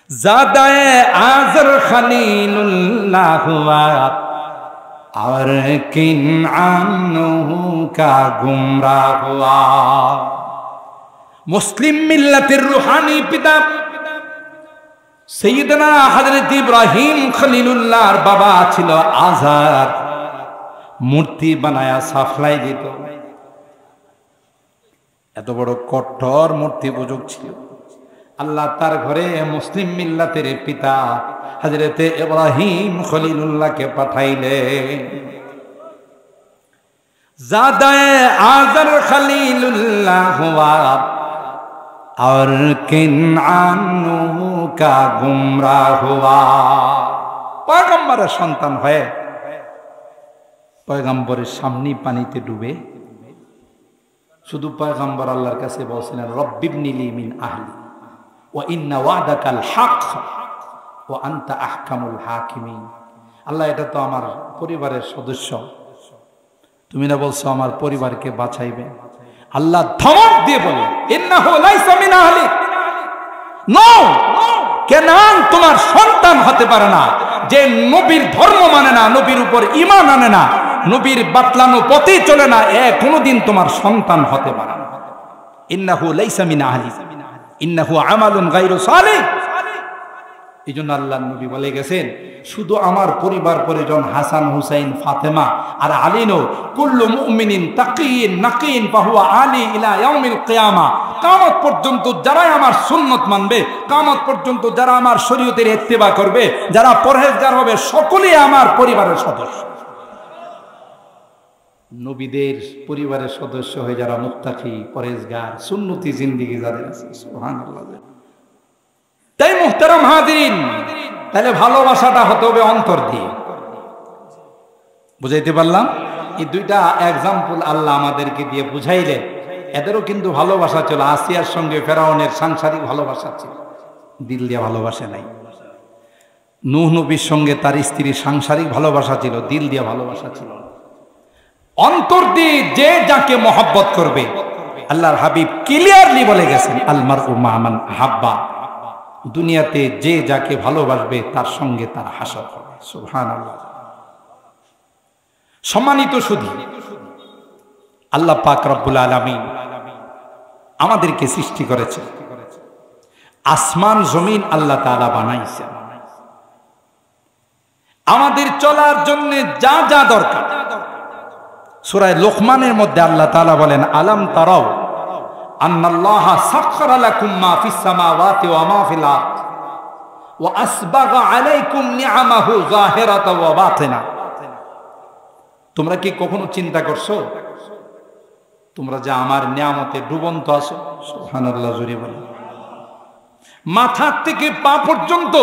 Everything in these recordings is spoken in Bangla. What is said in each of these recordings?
ज़ादाए आज़र खलीलुल्लाह हुआ और किनआनू का गुमराह हुआ। मुस्लिम मिल्लतेर रूहानी पिता सैयदना हजरत इब्राहिम खलीलुल्लाहर बाबा ছিল আযার। মূর্তি বানায়া সাফলাই দিত। এত বড় কঠোর মূর্তি পূজক ছিল। আল্লাহ তার ঘরে মুসলিম মিল্লাতের পিতা হযরত ইব্রাহিম খলিলুল্লাহকে পাঠাইলেন। ज़ादाए आज़र खलीलुल्लाह हुआ और किनआनू का गुमराह हुआ। পয়গম্বরের সন্তান হয়ে পয়গম্বরের সামনে পানিতে ডুবে শুধু পয়গম্বর আল্লাহর কাছে বলছিলেন রব্বিবনি লি মিন আহলি ওয়া ইন্না ওয়াদাকাল হক ওয়া আনতা আহকামুল হাকিমিন। আল্লাহ এটা তো আমার পরিবারের সদস্য, তুমি না বলছো আমার পরিবারকে বাঁচাইবে। আল্লাহ ধমক দিয়ে বলে ইন্নাহু লাইসা মিন আহলি, নো, কেনান তোমার সন্তান হতে পারে না যে নবীর ধর্ম মানে না, নবীর উপর ঈমান আনে না, নবীর বাতলানো পথে চলে না, কোনোদিন তোমার সন্তান হতে পারে না। ইন্নাহু লাইসা মিন আহলি ইন্নাহু আমালুন গায়রু সালিহ। এইজন্য আল্লাহর নবী বলে গেছেন শুধু আমার পরিবার পরিজন হাসান হুসাইন ফাতেমা আর আলী নো, কুল্লু মুমিনিন তাকিয়িন নাকিয়িন ফাহুয়া আলী ইলা ইয়াউমিল কিয়ামা। কিয়ামত পর্যন্ত যারা আমার সুন্নত মানবে, কিয়ামত পর্যন্ত যারা আমার শরীয়তের ইত্তেবা করবে, যারা পরহেজগার হবে, সকলেই আমার পরিবারের সদস্য। নবীদের পরিবারের সদস্য হয়ে যারা মুত্তাকি, পরহেজগার, সুন্নতি জিন্দেগি যাদের আছে, সুবহানাল্লাহ। তাই মুহতারাম হাজিরিন, তাহলে ভালোবাসাটা হতে হবে অন্তর দিয়ে। বুঝাইতে পারলাম? এই দুইটা এক্সাম্পল আল্লাহ আমাদেরকে দিয়ে বুঝাইলেন। এদেরও কিন্তু ভালোবাসা ছিল। আসিয়ার সঙ্গে ফেরাউনের সাংসারিক ভালোবাসা ছিল, দিল দিয়ে ভালোবাসে নাই। নূহ নবীর সঙ্গে তার স্ত্রীর সাংসারিক ভালোবাসা ছিল, দিল দিয়ে ভালোবাসা ছিল। অন্তর দিয়ে যে যাকে মহব্বত করবে, আল্লাহর হাবিব ক্লিয়ারলি বলে গেছেন আল মারউ মা মান আহাব্বা। দুনিয়াতে যে যাকে ভালোবাসবে তার সঙ্গে তার হাসর হবে। সুবহানাল্লাহ। সম্মানিত সুধী, আল্লাহ পাক রব্বুল আলামিন আমাদেরকে সৃষ্টি করেছে, আসমান জমিন আল্লাহ তাআলা বানাইছেন। আমাদের চলার জন্য যা যা দরকার, সূরা লোকমানের মধ্যে আল্লাহ তাআলা বলেন আলাম তারাও আন্নাল্লাহা সাখখারা লাকুম মা ফিস সামাওয়াতি ওয়া মা ফিল আরদ ওয়া আসবাগা আলাইকুম নিআমাহু যাহিরাতাও ওয়া বাতিনা। তোমরা কি কখনো চিন্তা করছো তোমরা যে আমার নিয়ামতে ডুবন্ত আছো? সুবহানাল্লাহ, জোরে বলো। মাথা থেকে পা পর্যন্ত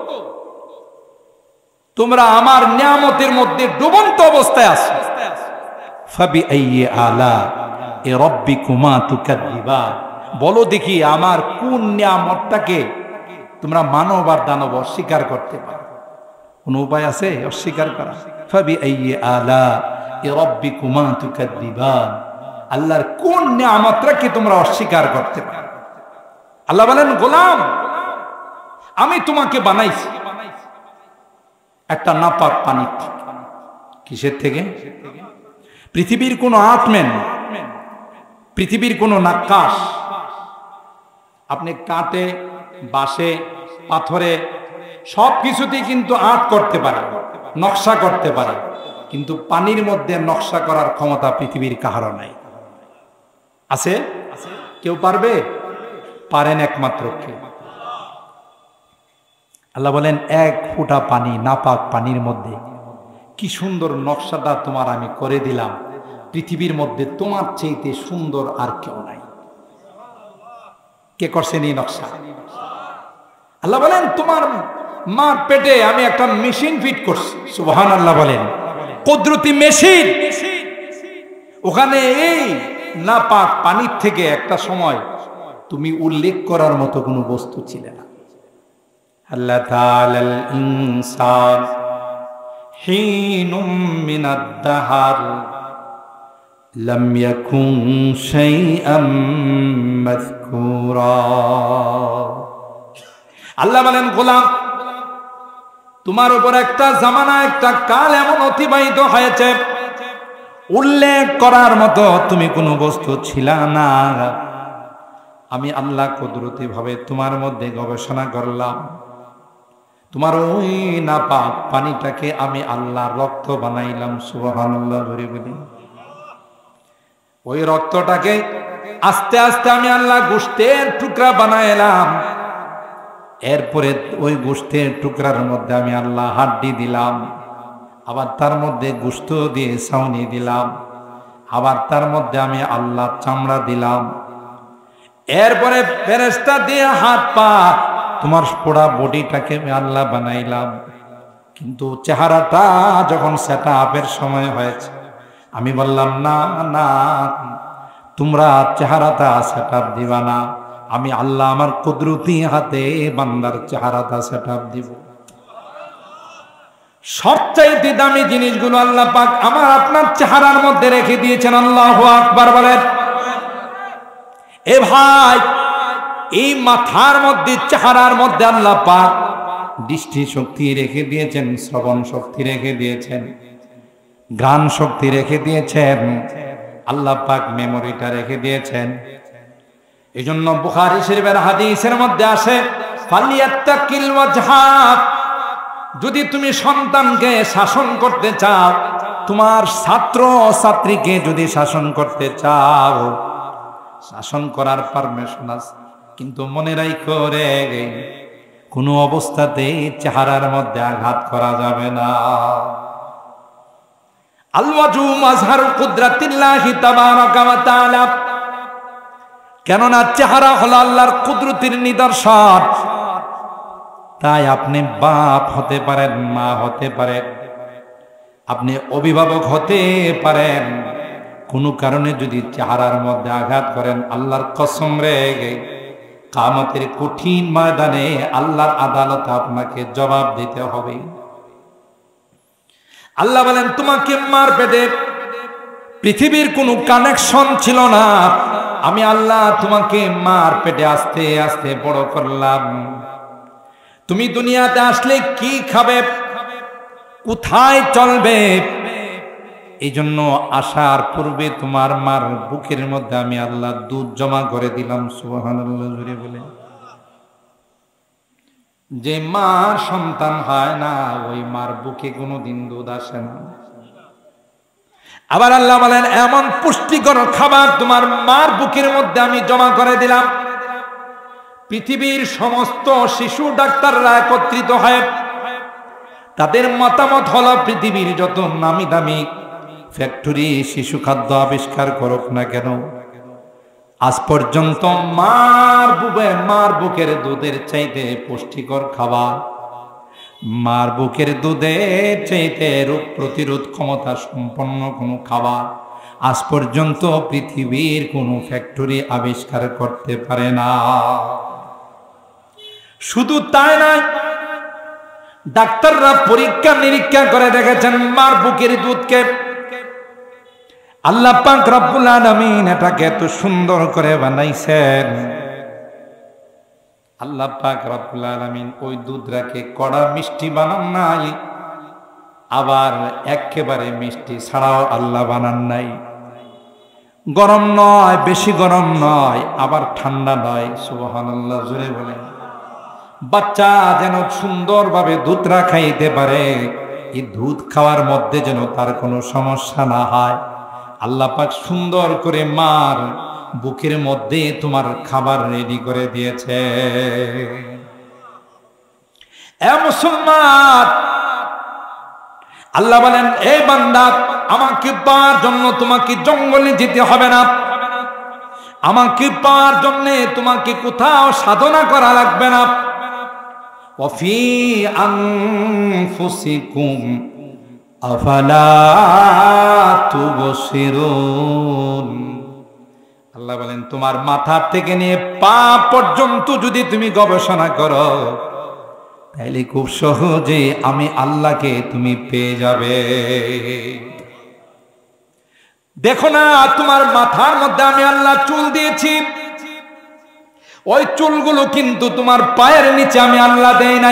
তোমরা আমার নিয়ামতের মধ্যে ডুবন্ত অবস্থায় আছো। ফাবিআইয়ি আলা রাব্বিকুমা তুকাযযিবান। বলো দেখি আমার কোন নিয়ামতটাকে তোমরা মানব আর দানব অস্বীকার করতে পারো? কোন উপায় আছে অস্বীকার করা? ফাবিআইয়ি আলা রাব্বিকুমা তুকাযযিবান। আল্লাহর কোন নিয়ামতটাকে তোমরা অস্বীকার করতে পারো? আল্লাহ বলেন গোলাম, আমি তোমাকে বানাইছি একটা নাপাক পানি থেকে। কিসের থেকে? পৃথিবীর কোন আর্টম্যান, পৃথিবীর কোন নাক্কাশ আপনি কাটে, বাঁশে, পাথরে সব কিছুতেই কিন্তু আর্ট করতে পারে, নকশা করতে পারে, কিন্তু পানির মধ্যে নকশা করার ক্ষমতা পৃথিবীর কাহারও নাই। আছে? কেউ পারবে? পারেন একমাত্র কে? আল্লাহ বলেন এক ফোঁটা পানি, নাপাক পানির মধ্যে কি সুন্দর নকশাটা তোমার আমি করে দিলাম, পৃথিবীর মধ্যে তোমার চাইতে সুন্দর আর কেউ নাই। কে করছেন এই নকশা? আল্লাহ বলেন তোমার মার পেটে আমি একটা মেশিন ফিট করছি। সুবহানাল্লাহ বলেন, কুদরতি মেশিন। ওখানে এই নাপাক পানির থেকে একটা সময় তুমি উল্লেখ করার মতো কোনো বস্তু ছিল না। আল্লাহ তাআলাল ইনসান হিনুম মিনাদ দাহার লাম ইয়াকুন শাইআম মাযকুরা। আল্লাহ বলেন গোলাম, তোমার উপর একটা জামানা, একটা কাল এমন অতিবাহিত হয়েছে, উল্লেখ করার মতো তুমি কোনো বস্তু ছিলা না। আমি আল্লাহ কুদরতি ভাবে তোমার মধ্যে গবেষণা করলাম, তোমার ওই নাপাক পানিটাকে আমি আল্লাহ রক্ত বানাইলাম। সুবহানাল্লাহ ধরে বলি। ওই রক্তটাকে আস্তে আস্তে আমি আল্লাহ গোশতের টুকরা বানাইলাম। এরপরে ওই গোশতের টুকরার মধ্যে আমি আল্লাহ হাড্ডি দিলাম, আবার তার মধ্যে গোশত দিয়ে ছাউনি দিলাম, আবার তার মধ্যে আমি আল্লাহ চামড়া দিলাম। এরপরে ফেরেশতা দিয়ে হাত পা, তোমার পোড়া বডিটাকে আমি আল্লাহ বানাইলাম। কিন্তু চেহারাটা যখন সেটা আপের সময় হয়েছে, আমি বললাম না না, তোমরা চেহারাটা সেট আপ দিবা না, আমি আল্লাহ আমার কুদরতি হাতে বান্দার চেহারাটা সেট আপ দিব। সবচাইতে দামি জিনিসগুলো আল্লাহ পাক আমার আপনার চেহারার মধ্যে রেখে দিয়েছেন। আল্লাহু আকবার বলেন। এ ভাই, এই মাথার মধ্যে, চেহারার মধ্যে আল্লাহ পাক দৃষ্টি শক্তি রেখে দিয়েছেন, শ্রবণ শক্তি রেখে দিয়েছেন, গান শক্তি রেখে দিয়েছেন, আল্লাহ পাক মেমোরিটা রেখে দিয়েছেন। এই জন্য বুখারী শরীফের হাদিসের মধ্যে আসে, ফালিয়াত্তাকিল ওয়াজহা, যদি তুমি সন্তানকে শাসন করতে চাও, তোমার ছাত্র ছাত্রীকে যদি শাসন করতে চাও, শাসন করার পারমিশন আছে, কিন্তু মনে রাখো রে, কোনো অবস্থাতেই চেহারার মধ্যে আঘাত করা যাবে না। আল ওয়াজহু মাজহারু কুদরাতিল্লাহি তাবারাকা ওয়া তাআলা, কেননা চেহারা হলো আল্লাহর কুদরতের নিদর্শন। তাই আপনি বাপ হতে পারেন, মা হতে পারেন, আপনি অভিভাবক হতে পারেন, কোনো কারণে যদি চেহারার মধ্যে আঘাত করেন, আল্লাহর কসম রে, কিয়ামতের কঠিন ময়দানে আল্লাহর আদালতে আপনাকে জবাব দিতে হবে। আল্লাহ বলেন, তোমাকে মার পেটে পৃথিবীর কোনো কানেকশন ছিল না, আমি আল্লাহ তোমাকে মার পেটে আস্তে আস্তে বড় করলাম। তুমি দুনিয়াতে আসলে কি খাবে, কোথায় চলবে, এই জন্য আসার পূর্বে তোমার মার বুকের মধ্যে আমি আল্লাহ দুধ জমা করে দিলাম। সুবহানাল্লাহ জুড়ে বলে। যে মার সন্তান হয় না, ওই মার বুকে কোনোদিন দুধ আসে না। আবার আল্লাহ বলেন, এমন পুষ্টিকর খাবার তোমার মার বুকের মধ্যে আমি জমা করে দিলাম। পৃথিবীর সমস্ত শিশু ডাক্তাররা একত্রিত হয়, তাদের মতামত হলো পৃথিবীর যত নামি দামি ফ্যাক্টরি শিশু খাদ্য আবিষ্কার করুক না কেন, আজ পর্যন্ত মার বুকের দুধের চাইতে পুষ্টিকর খাবার, মার বুকের দুধের চাইতে রোগ প্রতিরোধ ক্ষমতা সম্পন্ন কোনো খাবার আজ পর্যন্ত পৃথিবীর কোনো ফ্যাক্টরি আবিষ্কার করতে পারে না। শুধু তাই নয়, ডাক্তাররা পরীক্ষা নিরীক্ষা করে দেখেছেন, মার বুকের দুধকে আল্লাহ পাক রব্বুল আলামিন এটাকে এত সুন্দর করে বানাইছেন। আল্লাহ পাক রব্বুল আলামিন ওই দুধটাকে কড়া মিষ্টি বানান নাই, আবার একেবারে মিষ্টি ছাড়াও আল্লাহ বানান নাই। গরম নয়, বেশি গরম নয়, আবার ঠান্ডা নয়। সুবহানাল্লাহ জোরে বলেন। বাচ্চা যেন সুন্দরভাবে দুধটা খাইতে পারে, এই দুধ খাওয়ার মধ্যে যেন তার কোনো সমস্যা না হয়, আল্লাহ পাক সুন্দর করে মার বুকের মধ্যে তোমার খাবার রেডি করে দিয়েছে। এ মুসলমান, আল্লাহ বলেন, এই বান্দা, আমাকে পাওয়ার জন্য তোমাকে জঙ্গলে যেতে হবে না, আমাকে পাওয়ার জন্য তোমাকে কোথাও সাধনা করা লাগবে না। ওয়াফি আনফুসিকুম আফালা তুবসিরুন। আল্লাহ বলেন, তোমার মাথা থেকে নিয়ে পা পর্যন্ত যদি তুমি গবেষণা করো, তাহলে খুব সহজে আমি আল্লাহকে তুমি পেয়ে যাবে। দেখো না, তোমার মাথার মধ্যে আমি আল্লাহ চুল দিয়েছি, ওই চুলগুলো কিন্তু তোমার পায়ের নিচে আমি আল্লাহ দেই নাই।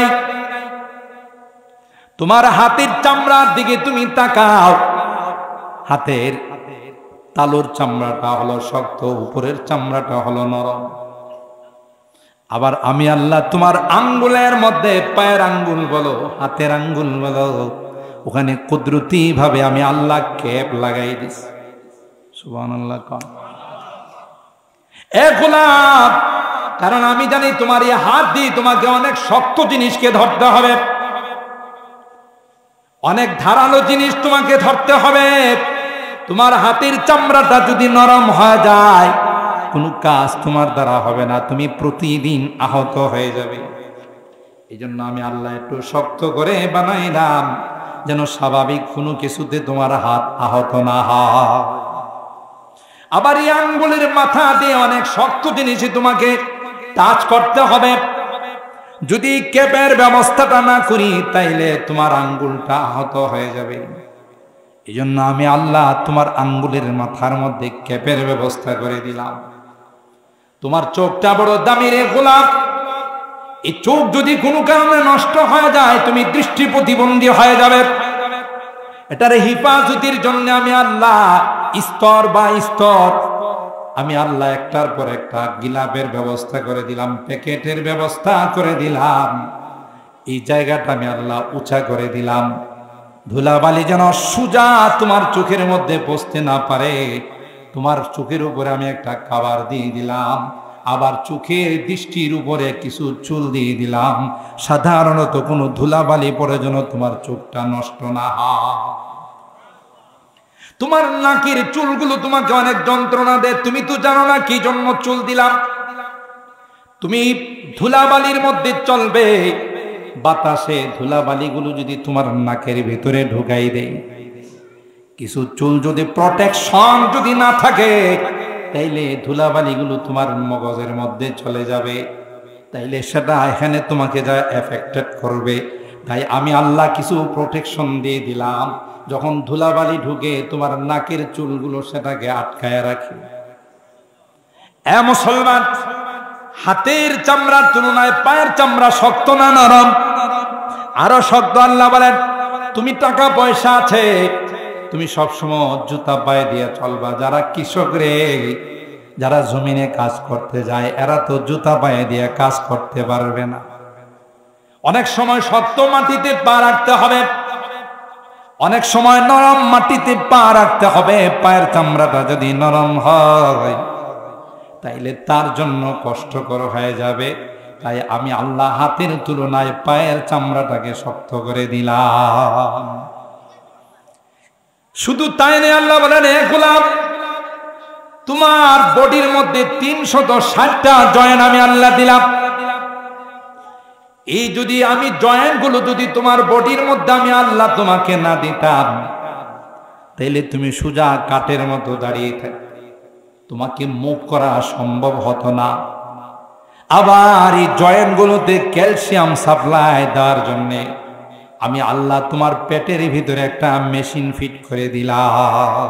তোমার হাতের চামড়ার দিকে তুমি তাকাও, হাতের তালুর চামড়াটা হলো শক্ত, উপরের চামড়াটা হলো নরম। আবার আমি আল্লাহ তোমার আঙ্গুলের মধ্যে, পায়ের আঙ্গুল বলো হাতের আঙ্গুল বলো, ওখানে কুদরতি ভাবে আমি আল্লাহ ক্যাপ লাগাই দিছি। সুবহানাল্লাহ। এ গোলাম, কারণ আমি জানি তোমার এই হাত দিয়ে তোমাকে অনেক শক্ত জিনিসকে ধরতে হবে, অনেক ধারালো জিনিস তোমাকে ধরতে হবে। তোমার হাতের চামড়াটা যদি নরম হয়ে যায়, কোনো কাজ তোমার দ্বারা হবে না, তুমি প্রতিদিন আহত হয়ে যাবে। এই জন্য আমি আল্লাহ একটু শক্ত করে বানাইলাম, যেন স্বাভাবিক কোনো কিছুতে তোমার হাত আহত না হয়। আবার এই আঙ্গুলের মাথা দিয়ে অনেক শক্ত জিনিসই তোমাকে টাচ করতে হবে। যদি ক্যাপের ব্যবস্থাটা না করি, তাইলে তোমার আঙ্গুলটা আহত হয়ে যাবে। এই জন্য আমি আল্লাহ তোমার আঙ্গুলের মাথার মধ্যে ক্যাপের ব্যবস্থা করে দিলাম। তোমার চোখটা বড় দামি রে গোলাম, এই চোখ যদি কোনো কারণে নষ্ট হয়ে যায়, তুমি দৃষ্টি প্রতিবন্ধী হয়ে যাবে। এটার হিফাজতের জন্য আমি আল্লাহ স্তর বা স্তর, আমি আল্লাহ একটার পর একটা গিলাপের ব্যবস্থা করে দিলাম, প্যাকেটের ব্যবস্থা করে দিলাম। এই জায়গাটা আমি আল্লাহ উঁচা করে দিলাম, ধুলাবালি যেন সোজা তোমার চোখের মধ্যে পৌঁছতে না পারে। তোমার চোখের উপরে আমি একটা কাভার দিয়ে দিলাম, আবার চোখের দৃষ্টির উপরে কিছু চুল দিয়ে দিলাম, সাধারণত কোনো ধুলাবালি পরে যেন তোমার চোখটা নষ্ট না হয়। তোমার নাকের চুলগুলো তোমাকে অনেক যন্ত্রণা দেয়, তুমি তো জানো না কি জন্য চুল দিলাম। তুমি ধুলাবালির মধ্যে চলবে, বাতাসে ধুলাবালিগুলো যদি তোমার নাকের ভিতরে ঢুকাই দেয়, কিছু চুল যদি প্রোটেকশন যদি না থাকে, তাইলে ধুলাবালিগুলো তোমার মগজের মধ্যে চলে যাবে, তাইলে সেটা এখানে তোমাকে যা এফেক্টেড করবে। তাই আমি আল্লাহ কিছু প্রোটেকশন দিয়ে দিলাম, যখন ধুলাবালি ঢুকে তোমার নাকের চুলগুলো সেটাকে আটকায় রাখে। এ মুসলমান, হাতের চামড়ার তুলনায় পায়ের চামড়া শক্ত না নরম? আরো শক্ত। আল্লাহ বলেন, তুমি টাকা পয়সা আছে, তুমি সবসময় জুতা পায়ে দিয়ে চলবা। যারা কৃষক রে, যারা জমিনে কাজ করতে যায়, এরা তো জুতা পায়ে দিয়ে কাজ করতে পারবে না। অনেক সময় শক্ত মাটিতে পা রাখতে হবে, অনেক সময় নরম মাটিতে পা রাখতে হবে। পায়ের চামড়াটা যদি নরম হয়, তাইলে তার জন্য কষ্টকর হয়ে যাবে। তাই আমি আল্লাহ হাতের তুলনায় পায়ের চামড়াটাকে শক্ত করে দিলাম। শুধু তাই নয়, আল্লাহ বলেন, এ গোলাম, তোমার বডির মধ্যে 360টা জয়েন্ট আমি আল্লাহ দিলাম। এই যদি আমি জয়েন্ট গুলো যদি তোমার বডির মধ্যে আমি আল্লাহ তোমাকে না দিতাম, তাইলে তুমি সোজা কাঠের মতো দাঁড়িয়ে থাকতে, তোমাকে মুভ করা সম্ভব হতো না। আবার এই জয়েন্ট গুলোতে ক্যালসিয়াম সাপ্লাই দেওয়ার জন্য আমি আল্লাহ তোমার পেটের ভিতরে একটা মেশিন ফিট করে দিলাম।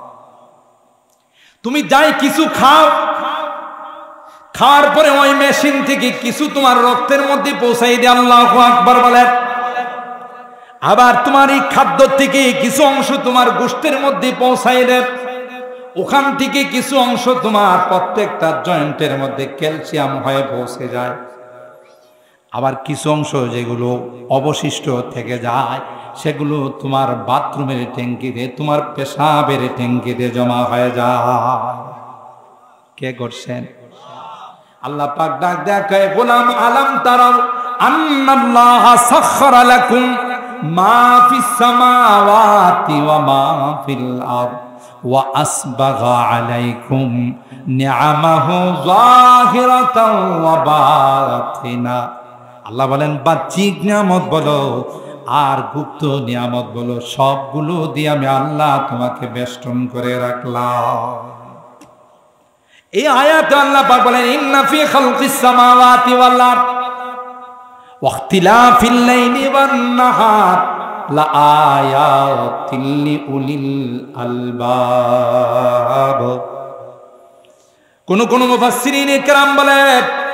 তুমি যাই কিছু খাও, খাওয়ার পরে ওই মেশিন থেকে কিছু তোমার রক্তের মধ্যে পৌঁছাই দেয়। আল্লাহু আকবার বলেন। আবার তোমার এই খাদ্য থেকে কিছু অংশ তোমার গোশতের মধ্যে পৌঁছাই দেয়, ওখান থেকে কিছু অংশ তোমার প্রত্যেকটা জয়েন্টের মধ্যে ক্যালসিয়াম হয়ে পৌঁছে যায়। আবার কিছু অংশ যেগুলো অবশিষ্ট থেকে যায়, সেগুলো তোমার বাথরুমের ট্যাঙ্কিতে, তোমার পেশাবের ট্যাঙ্কিতে জমা হয়ে যায়। কে করছেন? আল্লাহ পাক ডাক দেখে, গোলাম আলাম তারাও আন্নাল্লাহা সাখখারা লাকুম মা ফিস সামাওয়াতি ওয়া মা ফিল আরদ ওয়া আসবাগা আলাইকুম নিআমাহু যাহিরাতাও ওয়া বাতিনা। আল্লাহ বলেন, বাহ্যিক নিয়ামত বলো আর গুপ্ত নিয়ামত বলো, সবগুলো দিয়ে আমি আল্লাহ তোমাকে বেষ্টন করে রাখলাম। এই আয়াতে আল্লাহ পাক বলেন, ইন্না ফি খালকিস সামাওয়াতি ওয়াল আরদ ওয়া ইখতিলাফিল লাইলি ওয়ান নাহার লা আয়াতিল লিউলিল আলবাব। কোন মুফাসসিরিন ইকরাম বলেন,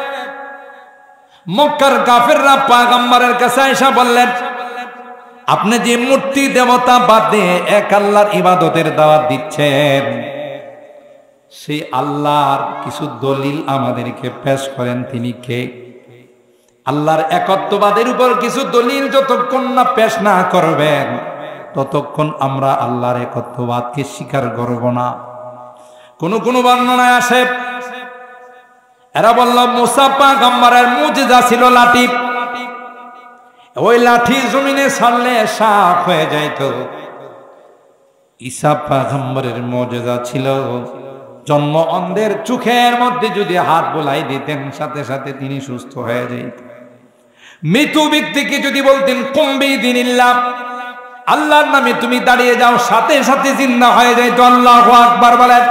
মক্কার কাফেররা পয়গম্বরের কাছে এসে বললেন, আপনি যে মূর্তি দেবতা বাদ দিয়ে এক আল্লাহর ইবাদতের দাওয়াত দিচ্ছেন, সেই আল্লাহর কিছু দলিল আমাদেরকে পেশ করেন। তিনি কে? আল্লাহর একত্ববাদের উপর কিছু দলিল যতক্ষণ না পেশ না করবেন, ততক্ষণ আমরা আল্লাহর একত্ববাদকে স্বীকার করব না। কোন কোন বর্ণনায় আসে, এরা বলল মুসা পয়গম্বরের মুজিজা ছিল লাঠি, ওই লাঠি জমিনে ছাড়লে সাপ হয়ে যাইত। ঈসা পয়গম্বরের মুজিজা ছিল জন্ম অন্ধের চোখের মধ্যে যদি হাত বোলাই দিতেন, সাথে সাথে তিনি সুস্থ হয়ে যাইতেন। মৃত্যু ব্যক্তিকে যদি বলতেন কুম্বি দিনিল্লাহ, আল্লাহর নামে তুমি দাঁড়িয়ে যাও, সাথে সাথে জিন্দা হয়ে যাইতো। আল্লাহু আকবার বলেন।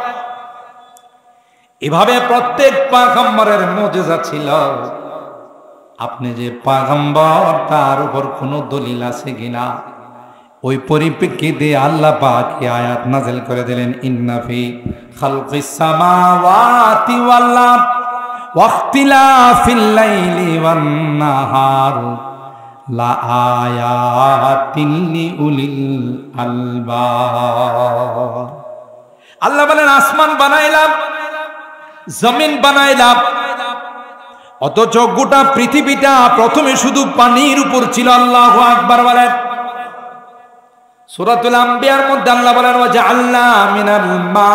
এভাবে প্রত্যেক পয়গম্বরের মুজিজা ছিল। আপনি যে পয়গম্বর, তার উপর কোনো দলিল আছে কিনা? ওই পরিপ্রেক্ষিতে আল্লাহ পাক এই আয়াত নাযিল করে দিলেন, ইন্না ফি খালকিস সামাওয়াতি ওয়াল আরদ ওয়া ইখতিলাফিল লাইলি ওয়ান নাহার লা আয়াতিন লিউলিল আলবাব। আল্লাহ বলেন, আসমান বানাইলাম, জমিন বানাইলাম, অথচ গোটা পৃথিবীটা প্রথমে শুধু পানির উপর ছিল। আল্লাহু আকবার বলেন। সূরাতুল আম্বিয়ার মধ্যে আল্লাহ বলেন, ওয়া জাআলনা মিনাল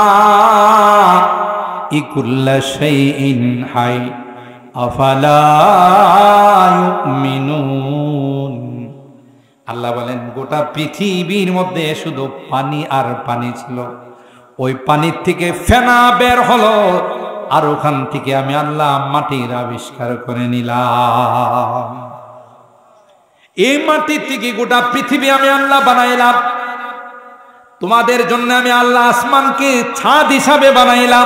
মা'i কুল্লা শাইইন হাই আফালা ইউমিনুন। আল্লাহ বলেন, গোটা পৃথিবীর মধ্যে শুধু পানি আর পানি ছিল। ওই পানির থেকে ফেনা বের হলো, আর ওখান থেকে আমি আল্লাহ মাটির আবিষ্কার করে নিলাম। এই মাটির থেকে গোটা পৃথিবী আমি আল্লাহ বানাইলাম। তোমাদের জন্য আমি আল্লাহ আসমানকে ছাদ হিসাবে বানাইলাম।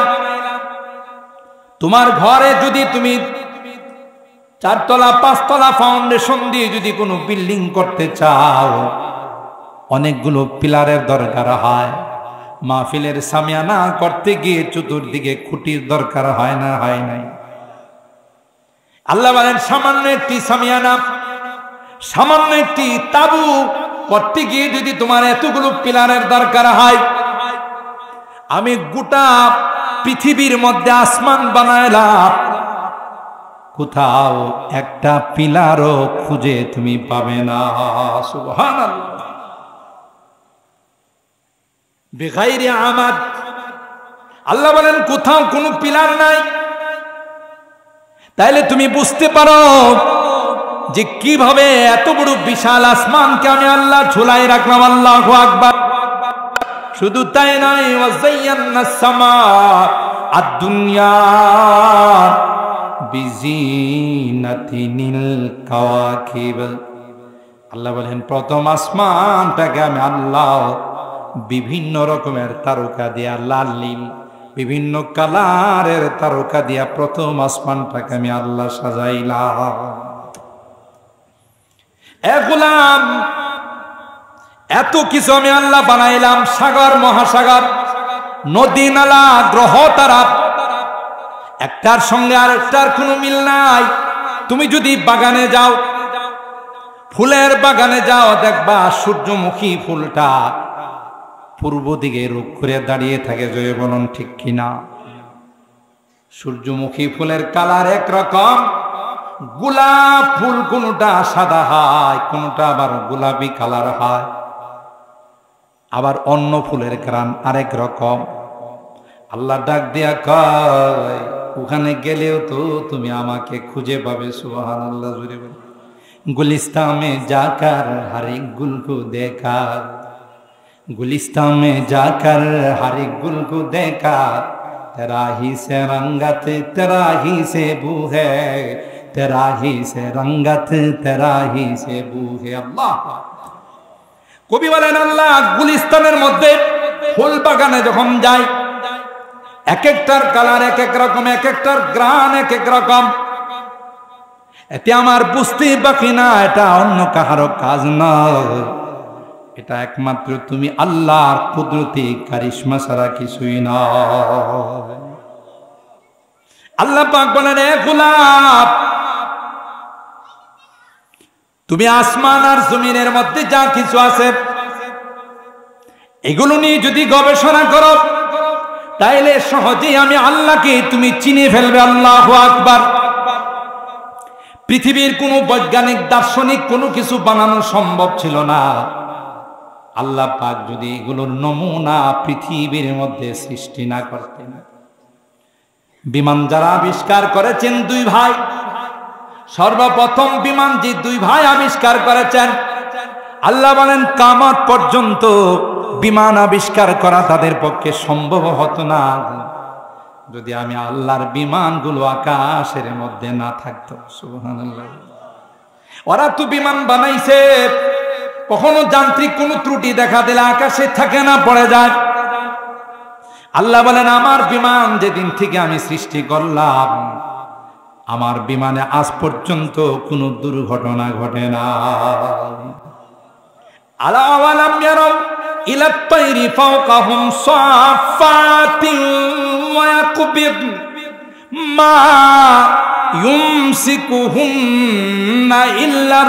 তোমার ঘরে যদি তুমি 4 তলা 5 তলা ফাউন্ডেশন দিয়ে যদি কোনো বিল্ডিং করতে চাও, অনেকগুলো পিলারের দরকার হয়। মাহফিলের সামিয়ানা করতে গিয়ে চতুর্দিকে খুঁটির দরকার হয় না? হয় নাই? আল্লাহ বলেন, সামান্য একটি সামিয়ানা, সামান্য একটি তাবু করতে গিয়ে যদি তোমার এতগুলো পিলারের দরকার হয়, আমি গোটা পৃথিবীর মধ্যে আসমান বানাইলাম, কোথাও একটা পিলারও খুঁজে তুমি পাবে না। সুবহানাল্লাহ। বেগাইরে আমাদ। আল্লাহ বলেন, কোথাও কোনো পিলার নাই। তাইলে তুমি বুঝতে পারো যে কিভাবে এত বড় বিশাল আসমানকে আমি আল্লাহ ঝুলাই রাখলাম। আল্লাহু আকবার। শুধু তাই নয়, ওয়াযায়্যানাস সামা আদ-দুনিয়া বিজিনাতিনিল কাওয়াকিব। আল্লাহ বলেন, প্রথম আসমানটাকে আমি আল্লাহ বিভিন্ন রকমের তারকা দিয়া, লাল নীল বিভিন্ন কালারের তারকা দিয়া প্রথম আসমানটাকে আমি আল্লাহ সাজাইলাম। এ গোলাম, এত কিছু আমি আল্লাহ বানাইলাম। সাগর, মহাসাগর, নদী, নালা, গ্রহ, তারা, একটার সঙ্গে আরেকটার কোনো মিল নাই। তুমি যদি বাগানে যাও, ফুলের বাগানে যাও, দেখবা সূর্যমুখী ফুলটা পূর্ব দিকে রুখ করে দাঁড়িয়ে থাকে। জয় বলুন ঠিক কিনা? সূর্যমুখী ফুলের কালার একরকম, গোলাপ ফুল কোনটা সাদা হয়, কোনটা আবার গোলাপি কালার হয়, আবার অন্য ফুলের ঘ্রাণ আরেক রকম। আল্লাহ ডাক দিয়া কয়, ওখানে গেলেও তো তুমি আমাকে খুঁজে পাবে। সুবহানাল্লাহ। জুড়ে বলে, গুলিস্তান মে যাকার হর এক গুল কো দেখা, गुलिस्तान में जाकर हर एक गुल को देखा, तेरा ही से रंगत तेरा ही से बू है, तेरा ही से रंगत तेरा ही से बू है। अल्लाह। কবি বলেন, আল্লাহ গুলিস্তানের মধ্যে ফুল বাগানে যখন যাই, এক একটার কালার এক এক রকম, এক একটার গ্রান এক এক রকম। এতে আমার বুঝতে বাকি না এটা অন্য কাহারও কাজ নয়, এটা একমাত্র তুমি আল্লাহর কুদরতি কারিশমা ছাড়া কিছুই নয়। আল্লাহ পাক বলেন, এ গোলাপ, তুমি আসমান আর জমিনের মধ্যে যা কিছু আছে এগুলো নিয়ে যদি গবেষণা করো তাইলে সহজেই আমি আল্লাহকে তুমি চিনে ফেলবে। আল্লাহু আকবার। পৃথিবীর কোনো বৈজ্ঞানিক দার্শনিক কোনো কিছু বানানো সম্ভব ছিল না আল্লাহ পাক যদি এগুলোর নমুনা পৃথিবীর মধ্যে সৃষ্টি না করতেন। বিমান যারা আবিষ্কার করেছেন দুই ভাই, সর্বপ্রথম বিমান যে দুই ভাই আবিষ্কার করেছেন, আল্লাহ বলেন কিয়ামত পর্যন্ত বিমান আবিষ্কার করা তাদের পক্ষে সম্ভব হতো না যদি আমি আল্লাহর বিমানগুলো আকাশের মধ্যে না থাকতো। সুবহানাল্লাহ। ওরা তো বিমান বানাইছে, কখনো যান্ত্রিক কোনো ত্রুটি দেখা দিলে আকাশে থাকে না, পড়ে যায়। আল্লাহ বলেন আমার বিমান যেদিন থেকে আমি সৃষ্টি করলাম আমার বিমানে আজ পর্যন্ত কোনো দুর্ঘটনা ঘটে না। আলা ওয়ালাম ইয়ারাউ ইলা তাইরি ফাওকাহুম সাফাতিন ওয়া ইয়াকবিদ মা ইউমসিকুহুন্না ইল্লার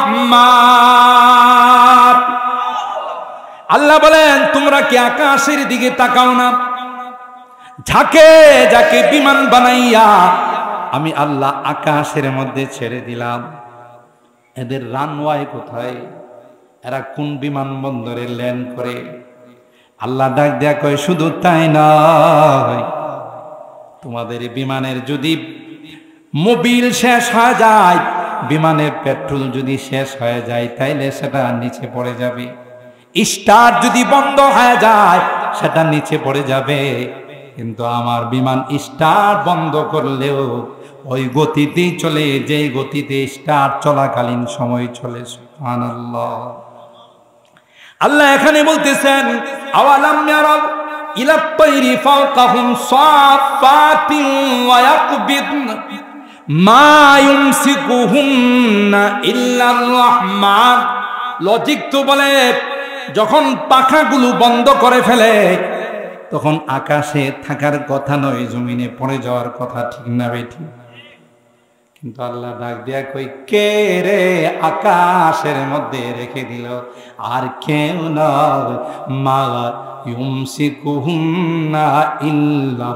রহমান। আল্লাহ বলেন তোমরা কি আকাশের দিকে তাকাও না? ঝাঁকে ঝাঁকে বিমান বানাইয়া আমি আল্লাহ আকাশের মধ্যে ছেড়ে দিলাম। এদের রানওয়ে কোথায়? এরা কোন বিমানবন্দরে ল্যান্ড করে? আল্লাহ ডাক দেয়া কয় শুধু তাই নয়, তোমাদের বিমানের যদি মোবিল শেষ হয়ে যায়, বিমানের পেট্রোল যদি শেষ হয়ে যায় তাইলে সেটা নিচে পড়ে যাবে। স্টার্ট যদি বন্ধ হয়ে যায় সেটা নিচে পড়ে যাবে। কিন্তু আমার বিমান স্টার্ট বন্ধ করলেও ওই গতিতেই চলে, যে গতিতে স্টার্ট চলাকালীন সময় চলে। সুবহানাল্লাহ। আল্লাহ এখানে বলতেছেন আওয়ালাম ইয়ারাউ ইলা তাইরি ফাওকাহুম সাফাতিন ওয়া ইয়াকবিদন মা ইউমসিকুহুন্না ইল্লার রহমান। লজিক তো বলে যখন পাখাগুলো বন্ধ করে ফেলে তখন আকাশে থাকার কথা নয়, জমিনে পড়ে যাওয়ার কথা, ঠিক না বেঠিক? কিন্তু আল্লাহ ডাক দিয়া কই কে রে আকাশের মধ্যে রেখে দিল? আর কেউ নয়, মা ইউমসিকুহুন্না ইল্লার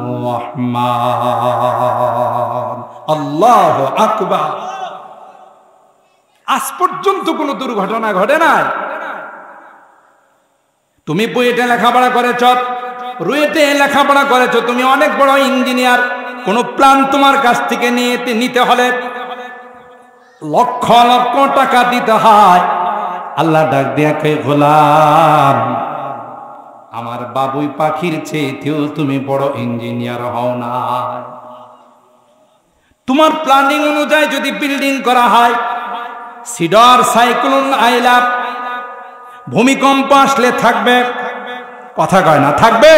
রহমান। আল্লাহু আকবার। আজ পর্যন্ত কোনো দুর্ঘটনা ঘটে নাই। তুমি বুয়েটে লেখাপড়া করেছ, রুয়েটে লেখাপড়া করেছ, তুমি অনেক বড় ইঞ্জিনিয়ার। কোন প্ল্যান তোমার কাছ থেকে নিতে হলে লক্ষ লক্ষ টাকা দিতে হয়। আল্লাহ ডাক দিয়া কয় গোলাম, আমার বাবুই পাখির চেয়েও তুমি বড় ইঞ্জিনিয়ার হও না। তোমার প্ল্যানিং অনুযায়ী যদি বিল্ডিং করা হয়, সিডর সাইক্লোন আইলা ভূমিকম্প আসলে থাকবে, কথা কয় না, থাকবে?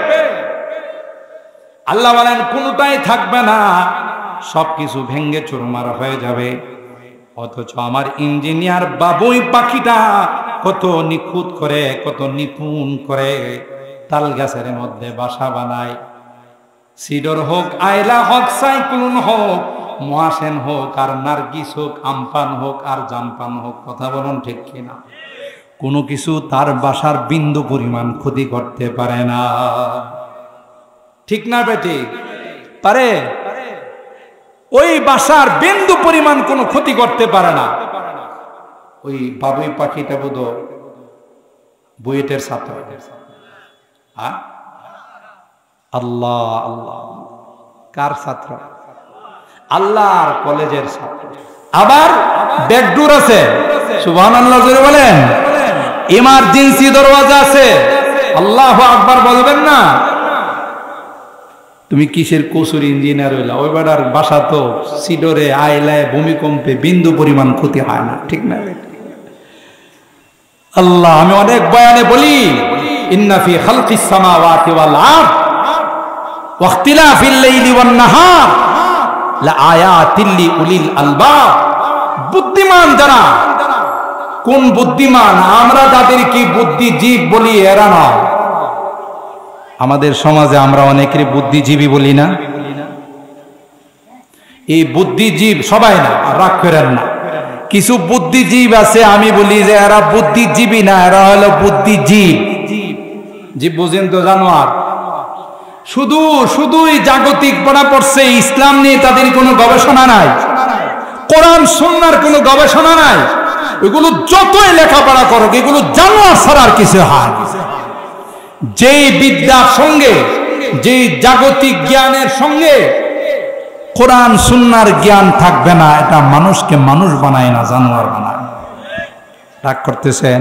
আল্লাহ বলেন কোনটাই থাকবে না, সবকিছু ভেঙ্গে চুরমার হয়ে যাবে। অথচ আমার ইঞ্জিনিয়ার বাবুই পাখিটা কত নিখুঁত করে, কত নিপুণ করে তাল গাছের মধ্যে বাসা বানায়। সিডর হোক, আইলা হোক, সাইক্লোন হোক, মহাসেন হোক, আর নার্গিস হোক, আমপান হোক, আর জামপান হোক, কথা বলুন ঠিক কিনা? কোনো কিছু তার বাসার বিন্দু পরিমাণ ক্ষতি করতে পারে না, ঠিক না বেটি? পারে? ওই বাসার বিন্দু পরিমাণ কোনো ক্ষতি করতে পারে না। ওই বাবুই পাখিটা বোধ বুয়েটের ছাত্র। আল্লাহ আল্লাহ, কার ছাত্র? আল্লাহর কলেজের ছাত্র। আবার ব্যাকডোর আছে, সুবহানাল্লাহ জোরে বলেন। ইমার্জেন্সি দরওয়াজা আছে, আল্লাহু আকবার বলবেন না? তুমি কিসের কসুর ইঞ্জিনিয়ার হইলা? ওই বেটার বাসা তো সিডরে আইলায় ভূমিকম্পে বিন্দু পরিমাণ ক্ষতি হয় না, ঠিক না? আল্লাহ, আমি অনেক বয়ানে বলি ইন্না ফি খালকিস সামাওয়াতি ওয়াল আরদ ওয়া ইখতিলাফিল লাইলি ওয়ান নাহার লাআয়াতিল লিউলিল আলবাব। বুদ্ধিমান যারা, কোন বুদ্ধিমান? আমরা যাদেরকে বুদ্ধিজীব বলি এরা না। আমাদের সমাজে আমরা অনেকেরই বুদ্ধিজীবী বলি না? এই বুদ্ধিজীব সবাই না, রাগ করেন না, কিছু বুদ্ধিজীব আছে, আমি বলি যে এরা বুদ্ধিজীবী না, এরা হলো বুদ্ধিজীব। জীব বুঝেন তো, জানোয়ার। শুধুই জাগতিক পড়া পড়ছে, ইসলাম নিয়ে তাদের কোনো গবেষণা নাই, কোরআন সুন্নাহর কোনো গবেষণা নাই। এগুলো যতই লেখাপড়া করো, এগুলো জানোয়ার ছাড়া আর কিছু হয়। যেই বিদ্যার সঙ্গে, যেই জাগতিক জ্ঞানের সঙ্গে কোরআন সুন্নাহর জ্ঞান থাকবে না, এটা মানুষকে মানুষ বানায় না, জানোয়ার বানায়। রাগ করতেছেন?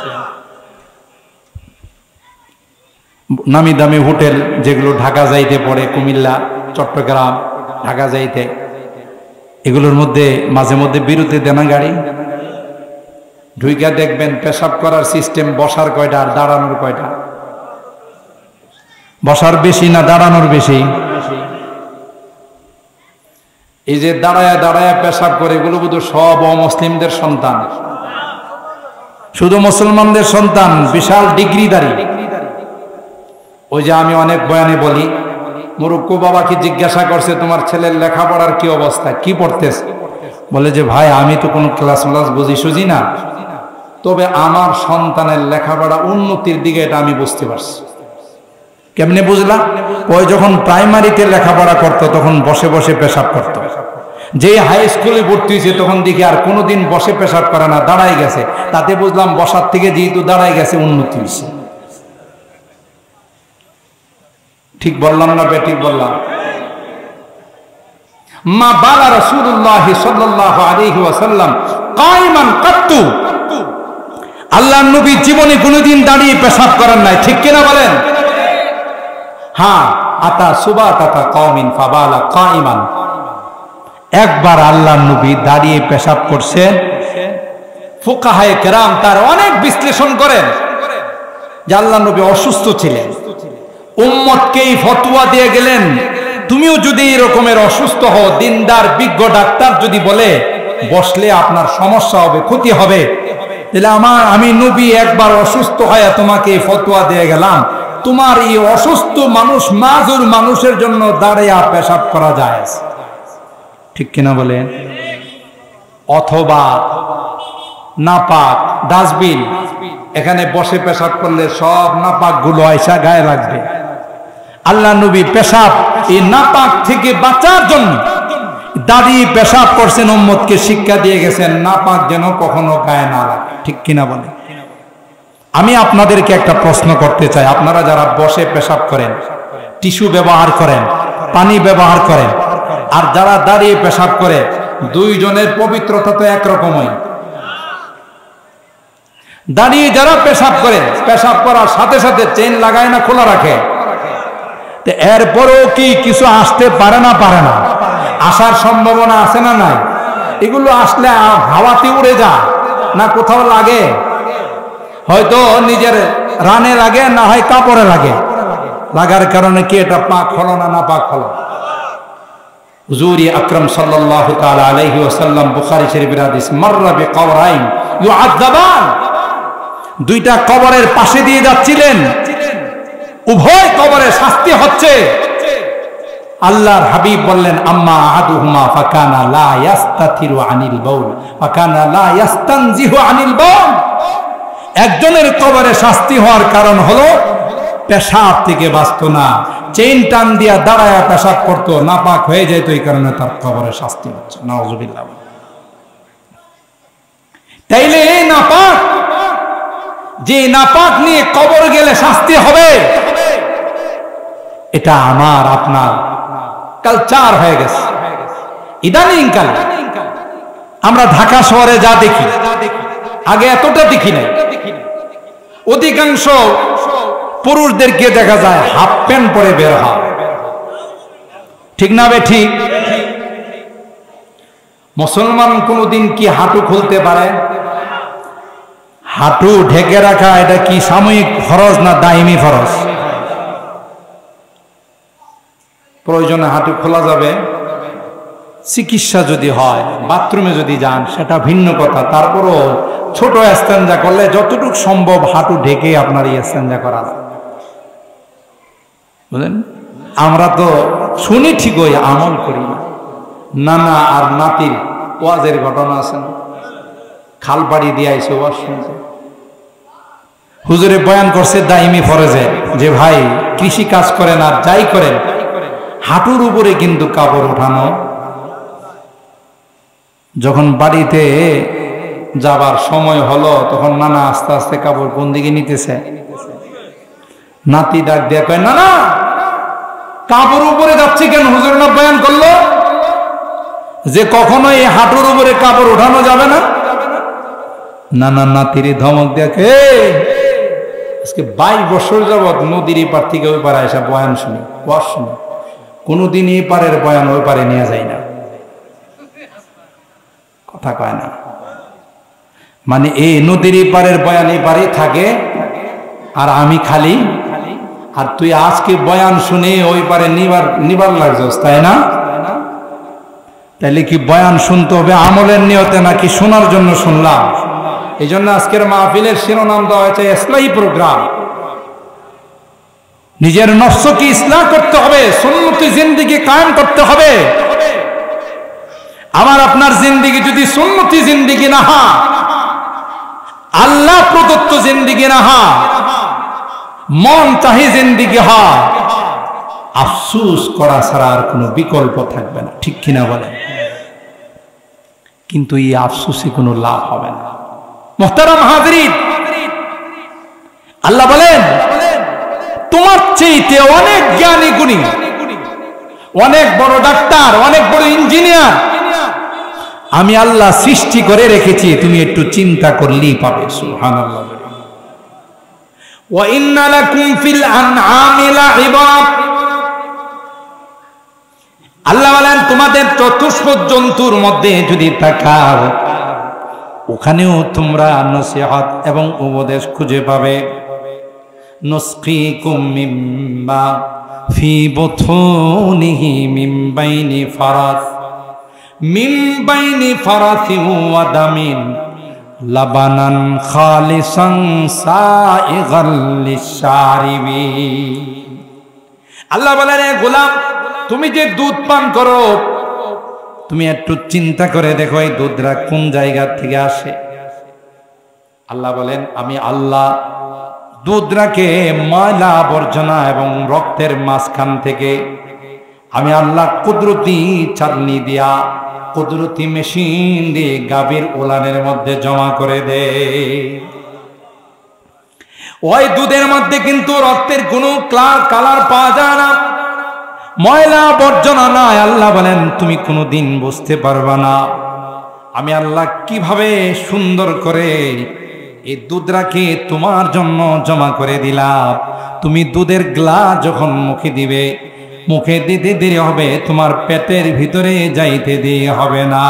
নামি দামি হোটেল যেগুলো ঢাকা যাইতে পড়ে, কুমিল্লা, চট্টগ্রাম, ঢাকা যাইতে, এগুলোর মধ্যে মাঝে মধ্যে বিরতি দেন গাড়ি, ঢুইকা দেখবেন পেশাব করার সিস্টেম বসার কয়টা আর দাঁড়ানোর কয়টা? বসার বেশি না দাঁড়ানোর বেশি? এই যে দাঁড়ায় দাঁড়ায় পেশাব করে, এগুলো বোধ সব অমুসলিমদের সন্তান, শুধু মুসলমানদের সন্তান, বিশাল ডিগ্রিদারি। ওই যে আমি অনেক বয়ানে বলি, মুরুক্কু বাবাকে জিজ্ঞাসা করছে তোমার ছেলের লেখাপড়ার কি অবস্থা, কি পড়তেছে? বলে যে ভাই আমি তো কোনো ক্লাস বুঝি সুঝি না, তবে আমার সন্তানের লেখাপড়া উন্নতির দিকে এটা আমি বুঝতে পারছি। কেমনে বুঝলাম? ওই যখন প্রাইমারিতে লেখাপড়া করতো তখন বসে বসে পেশাব করতো, যে হাই স্কুলে ভর্তি হয়েছে তখন দেখি আর কোনোদিন বসে পেশাব করে না, দাঁড়াই গেছে। তাতে বুঝলাম বসার থেকে যেহেতু দাঁড়াই গেছে, উন্নতি হয়েছে। ঠিক বললাম না বেঠিক বললাম? মা বালা রাসূলুল্লাহ সাল্লাল্লাহু আলাইহি ওয়াসাল্লাম কায়মান কাত্তু, আল্লাহর নবী জীবনে কোনোদিন দাঁড়িয়ে পেশাব করেন নাই, ঠিক কিনা বলেন? হ্যাঁ, আতা সুবাতাতা কওমিন ফাবালা কাইমান, একবার আল্লাহর নবী দাঁড়িয়ে পেশাব করছেন। ফুকাহায়ে কেরাম তার অনেক বিশ্লেষণ করেন যে আল্লাহর নবী অসুস্থ ছিলেন, উম্মতকেই ফতোয়া দিয়ে গেলেন তুমিও যদি এরকমের অসুস্থ হও, দিনদার বিজ্ঞ ডাক্তার যদি বলে বসলে আপনার সমস্যা হবে, ক্ষতি হবে, তাহলে আমি নবী একবার অসুস্থ হয়ে তোমাকে ফতোয়া দিয়ে গেলাম, তোমার এই অসুস্থ মানুষ, মাজুর মানুষের জন্য দাঁড়িয়ে পেশাব করা যায়, ঠিক কিনা বলেন? অথবা নাপাক ডাস্টবিন, এখানে বসে পেশাব করলে সব নাপাক গুলো আয়সা গায়ে লাগবে। আল্লাহ নবী পেশাব, এই নাপাক থেকে বাঁচার জন্য দাঁড়িয়ে পেশাব করছেন, উম্মতকে শিক্ষা দিয়ে গেছেন নাপাক যেন কখনো গায়ে না লাগে, ঠিক কিনা বলে? আমি আপনাদেরকে একটা প্রশ্ন করতে চাই, আপনারা যারা বসে পেশাব করেন, টিস্যু ব্যবহার করেন, পানি ব্যবহার করেন, আর যারা দাঁড়িয়ে পেশাব করে, দুইজনের পবিত্রতা তো একরকমই। দাঁড়িয়ে যারা পেশাব করে, পেশাব করার সাথে সাথে চেইন লাগায় না, খোলা রাখে, এরপরেও কি কিছু আসতে পারে না? পারে না? আসার সম্ভাবনা আছে না নাই? এগুলো আসলে হাওয়াতে উড়ে যায় না, কোথাও লাগে, হয়তো নিজের রানে লাগে, না হয় কাপড়ে লাগে, লাগার কারণে কি এটা পাক হলো না, না পাক হলো? হুজুর আকরাম সাল্লাল্লাহু তাআলা আলাইহি ওয়াসাল্লাম বুখারী শরীফের হাদিস, মাররা বিকবরাইন ইউআযাবান, দুইটা কবরের পাশে দিয়ে যাচ্ছিলেন, উভয় কবরে শাস্তি হচ্ছে। আল্লাহর হাবিব বললেন আম্মা আহাদুহুমা ফাকানা লা ইয়াস্তাতিরু আনিল বাউল ফাকানা লা ইয়াস্তানজিহু আনিল বাউল, একজনের কবরে শাস্তি হওয়ার কারণ হলো পেশাব থেকে বাঁচত না, চেইন টান দিয়া দাঁড়ায়া পেশাব করতো, নাপাক হয়ে যেত, এই কারণে তার কবরে শাস্তি হচ্ছে। নাউযুবিল্লাহ। তাইলে এই নাপাক, যে নাপাক নিয়ে কবর গেলে শাস্তি হবে, এটা আমার আপনার কালচার হয়ে গেছে। ইদানিং কাল আমরা ঢাকা শহরে যা দেখি, আগে এতটা দেখি নাই। অধিকাংশ পুরুষদেরকে দেখা যায় হাফ প্যান্ট পরে বের হয়, ঠিক না বে ঠিক? মুসলমান কোনদিন কি হাঁটু খুলতে পারে? হাঁটু ঢেকে রাখা এটা কি সাময়িক ফরজ না দাইমি ফরজ? প্রয়োজনে হাঁটু খোলা যাবে, চিকিৎসা যদি হয়, বাথরুমে যদি যান সেটা ভিন্ন কথা। তারপরও ছোট ইস্তেঞ্জা করলে যতটুকু সম্ভব হাঁটু ঢেকে আপনার ইস্তেঞ্জা করা, বুঝলেন? আমরা তো শুনি ঠিকই, আমল করি না। নানা আর নাতির ওয়াজের ঘটনা আছে না, খাল পাড়ি দিয়ে আইসে ওয়াজ শুনছে। হুজুরে বয়ান করছে দাইমি ফরজে যে ভাই কৃষি কাজ করেন আর যাই করেন হাঁটুর উপরে কিন্তু কাপড় ওঠানো। যখন বাড়িতে যাবার সময় হলো তখন নানা আস্তে আস্তে কাপড় কোন দিকে নিতেছে, নাতি ডাক দিয়ে কয় না না কাপড় উপরে যাচ্ছে কেন? হুজুর না বয়ান করলো যে কখনো এই হাঁটুর উপরে কাপড় ওঠানো যাবে না। নানা নাতির ধমক দেখে আজকে 22 বছর যাবৎ নদীর এই পার থেকে ওই পারে এসে বয়ান শুনি, ওয়াজ শুনি, কোনোদিন এই পারের বয়ান ওই পারে নিয়ে যায় না, কথা কয় না। মানে এই নদীর এই পারের বয়ান এই পারে থাকে আর আমি খালি, আর তুই আজকে বয়ান শুনে ওই পারে নিবার লাগছস, তাই না? তাইলে কি বয়ান শুনতে হবে আমলের নিয়তে নাকি শোনার জন্য শুনলাম? এই জন্য আজকের মাহফিলের শিরোনাম দেওয়া হয়েছে ইসলাহি প্রোগ্রাম। নিজের নফসকে ইসলাহ করতে হবে, সুন্নতি জিন্দেগি কায়েম করতে হবে। আমার আপনার জিন্দেগি যদি সুন্নতি জিন্দেগি না হয়, আল্লাহ প্রদত্ত জিন্দেগি না হয়, মন চাহি জিন্দেগি হয়, আফসোস করা ছাড়া আর কোনো বিকল্প থাকবে না, ঠিক কিনা বলেন? কিন্তু এই আফসোসে কোনো লাভ হবে না। মুহতারাম হাজরিন, আল্লাহ বলেন তোমার চেয়েতে অনেক জ্ঞানী গুণী, অনেক বড় ডাক্তার, অনেক বড় ইঞ্জিনিয়ার আমি আল্লাহ সৃষ্টি করে রেখেছি, তুমি একটু চিন্তা করলেই পাবে। সুবহানাল্লাহ। ওয়া ইন্না লাকুম ফিল আনআমি লাইবরা, আল্লাহ বলেন তোমাদের চতুষ্পদ জন্তুর মধ্যে যদি তাকাও ওখানেও তোমরা নসিহত এবং উপদেশ খুঁজে পাবে। নুসকিকুম মিম্মা ফি বুতুনিহি মিন বাইনি ফারাসিন ওয়া দামিন লাবানান খালিসান সাইগাল লিশারিবিন। আল্লাহ বলেন এ গোলাম তুমি যে দুধ পান করো তুমি একটু চিন্তা করে দেখো এই দুধটা কোন জায়গা থেকে আসে। আল্লাহ বলেন আমি আল্লাহ দুধটাকে ময়লা আবর্জনা এবং রক্তের মাঝখান থেকে আমি আল্লাহ কুদরতি চালনি দিয়া, কুদরতি মেশিন দিয়ে গাভীর উলানের মধ্যে জমা করে দে। ওই দুধের মধ্যে কিন্তু রক্তের কোনো কালার পাওয়া যায় না, ময়লা আবর্জনা নাই। আল্লাহ বলেন তুমি কোনোদিন বুঝতে পারবা না আমি আল্লাহ কিভাবে সুন্দর করে এই দুধটাকে তোমার জন্য জমা করে দিলাম। তুমি দুধের গ্লাস যখন মুখে দিবে, মুখে দিতে দেরি হবে, তোমার পেটের ভিতরে যাইতে দিয়ে হবে না।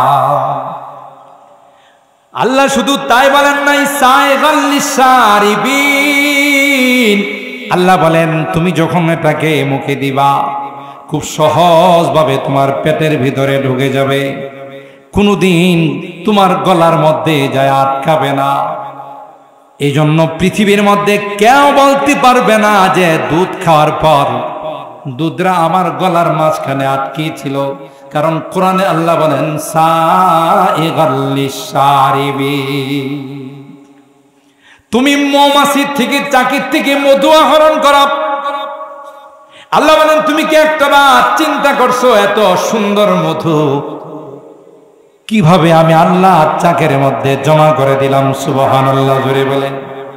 আল্লাহ শুধু তাই বলেন নাই, সাইগাল লিশারিবিন, আল্লাহ বলেন তুমি যখন এটাকে মুখে দিবা খুব সহজভাবে তোমার পেটের ভিতরে ঢুকে যাবে, কোনোদিন তোমার গলার মধ্যে যায় আটকাবে না। এই জন্য পৃথিবীর মধ্যে কেউ বলতে পারবে না যে দুধ খাওয়ার পর দুধরা আমার গলার মাঝখানে আটকে ছিল, কারণ কোরআনে আল্লাহ বলেন সাইগাল লিশারিবিন। তুমি মৌমাছির থেকে, চাকির থেকে মধু আহরণ করা, আল্লাহ বলেন তুমি কি একটাবার চিন্তা করছো এত সুন্দর মধু কিভাবে আমি আল্লাহ চাকের মধ্যে জমা করে দিলাম? সুবহানাল্লাহ জোরে বলেন।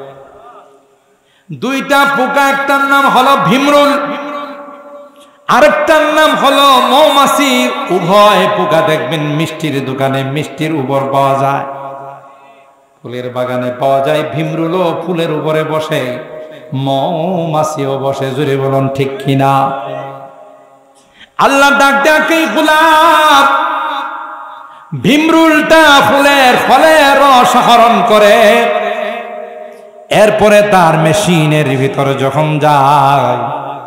দুইটা পোকা, একটার নাম হলো ভিমরুল, আরেকটার নাম হলো মৌমাছি। উভয় পোকা দেখবেন মিষ্টির দোকানে মিষ্টির উপর পাওয়া যায়, ফুলের বাগানে পাওয়া যায়। ভিমরুলও ফুলের উপরে বসে, মৌমাছিও বসে। জোরে বলুন ঠিক কিনা? আল্লাহ ডাক ডাকে গোলাপ ভিমরুলটা ফুলের ফলের রস আহরণ করে, এরপরে তার মেশিনের ভিতরে যখন যায়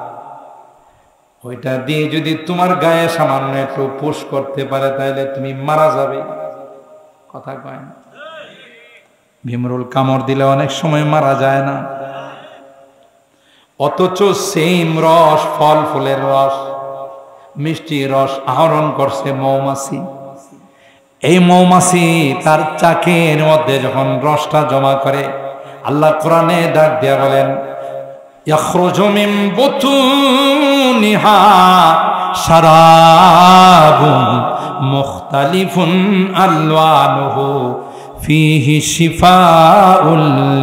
ওইটা দিয়ে যদি তোমার গায়ে সামান্য একটু পুশ করতে পারে তাহলে তুমি মারা যাবে। কথা কয় না? ভিমরুল কামড় দিলে অনেক সময় মারা যায় না, অথচ সেম রস, ফল ফুলের রস, মিষ্টি রস আহরণ করছে মৌমাছি। এই মৌমাছি তার চাকের মধ্যে যখন রসটা জমা করে, আল্লাহ কোরআনে ডাক দিয়া বলেন, ইয়াখরুজু মিন বুতুনিহা শারাবুন মুখতালিফুন আলওয়ানুহু ফীহি শিফাউল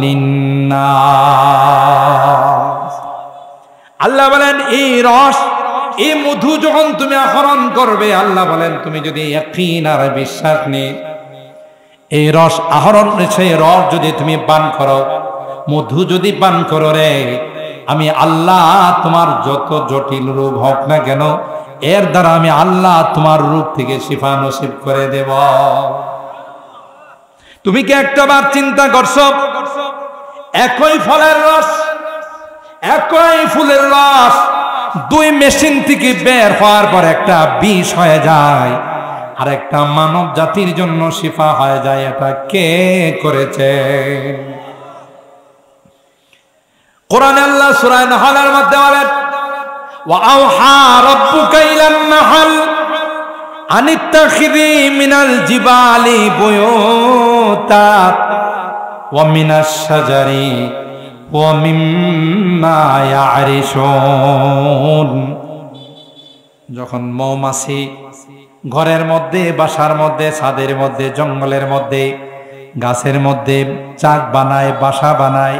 লিন্নাস। আল্লাহ বলেন এই রস, এই মধু যখন তুমি আহরণ করবে, আল্লাহ বলেন তুমি যদি ইয়াকিন আর বিশ্বাস নিয়ে এই রস আহরণ, সেই রস যদি তুমি পান করো, মধু যদি পান করো রে, আমি আল্লাহ তোমার যত জটিল রোগ হোক না কেন, এর দ্বারা আমি আল্লাহ তোমার রোগ থেকে শিফা নসিব করে দেব। তুমি কি একটাবার চিন্তা করছো, একই ফলের রস, একই ফুলের রস দুই মেশিন থেকে বের হওয়ার পর একটা বিষ হয়ে যায়, আর একটা মানব জাতির জন্য শিফা হয়ে যায়, এটা কে করেছে? কোরআনে আল্লাহ সূরা নাহলের মধ্যে বলেন, ওয়া আওহা রাব্বুকা ইলান নাহল আনিত্তাখিযি মিনাল জিবালি বুয়ুতা ওয়া মিনাশ শাজারি ওয়া মিম্মা ইয়ারিশুন। যখন মৌমাছি ঘরের মধ্যে, বাসার মধ্যে, ছাদের মধ্যে, জঙ্গলের মধ্যে, গাছের মধ্যে চাক বানায়, বাসা বানায়,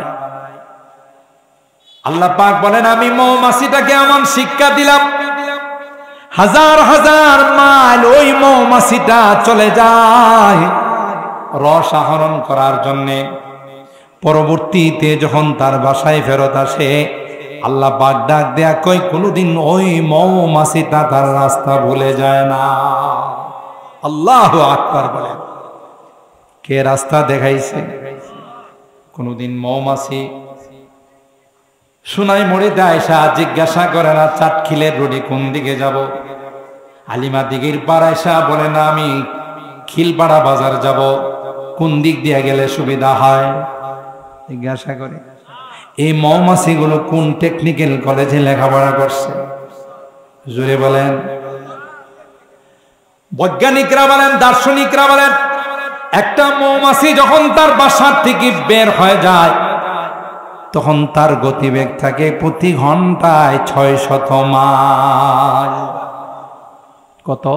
আল্লাহ পাক বলেন আমি মৌমাছিটাকে এমন শিক্ষা দিলাম, হাজার হাজার মাইল ওই মৌমাছিটা চলে যায় রস আহরণ করার জন্যে। পরবর্তীতে যখন তার বাসায় ফেরত আসে, আল্লাহ পাক ডাক দেয়া কই, কোনদিন ওই মৌমাছিটা তার রাস্তা ভুলে যায় না। আল্লাহু আকবার বলেন। কে রাস্তা দেখাইছে? কোনদিন মৌমাছি সোনাই মরিতে আয়সা জিজ্ঞাসা করে না চাটখিলের রোডে কোন দিকে যাব? আলিমা দিঘির পাড়া আয়সা বলে না আমি খিলপাড়া বাজার যাব, কোন দিক দিয়ে গেলে সুবিধা হয়? জিজ্ঞাসা করে। এই মৌমাছিগুলো কোন টেকনিক্যাল কলেজে লেখাপড়া করছে? জোরে বলেন। বৈজ্ঞানিকরা বলেন, দার্শনিকরা বলেন, একটা মৌমাছি যখন তার বাসার থেকে বের হয়ে যায়, তখন তার গতিবেগ থাকে প্রতি ঘন্টায় 600 মাইল। কত?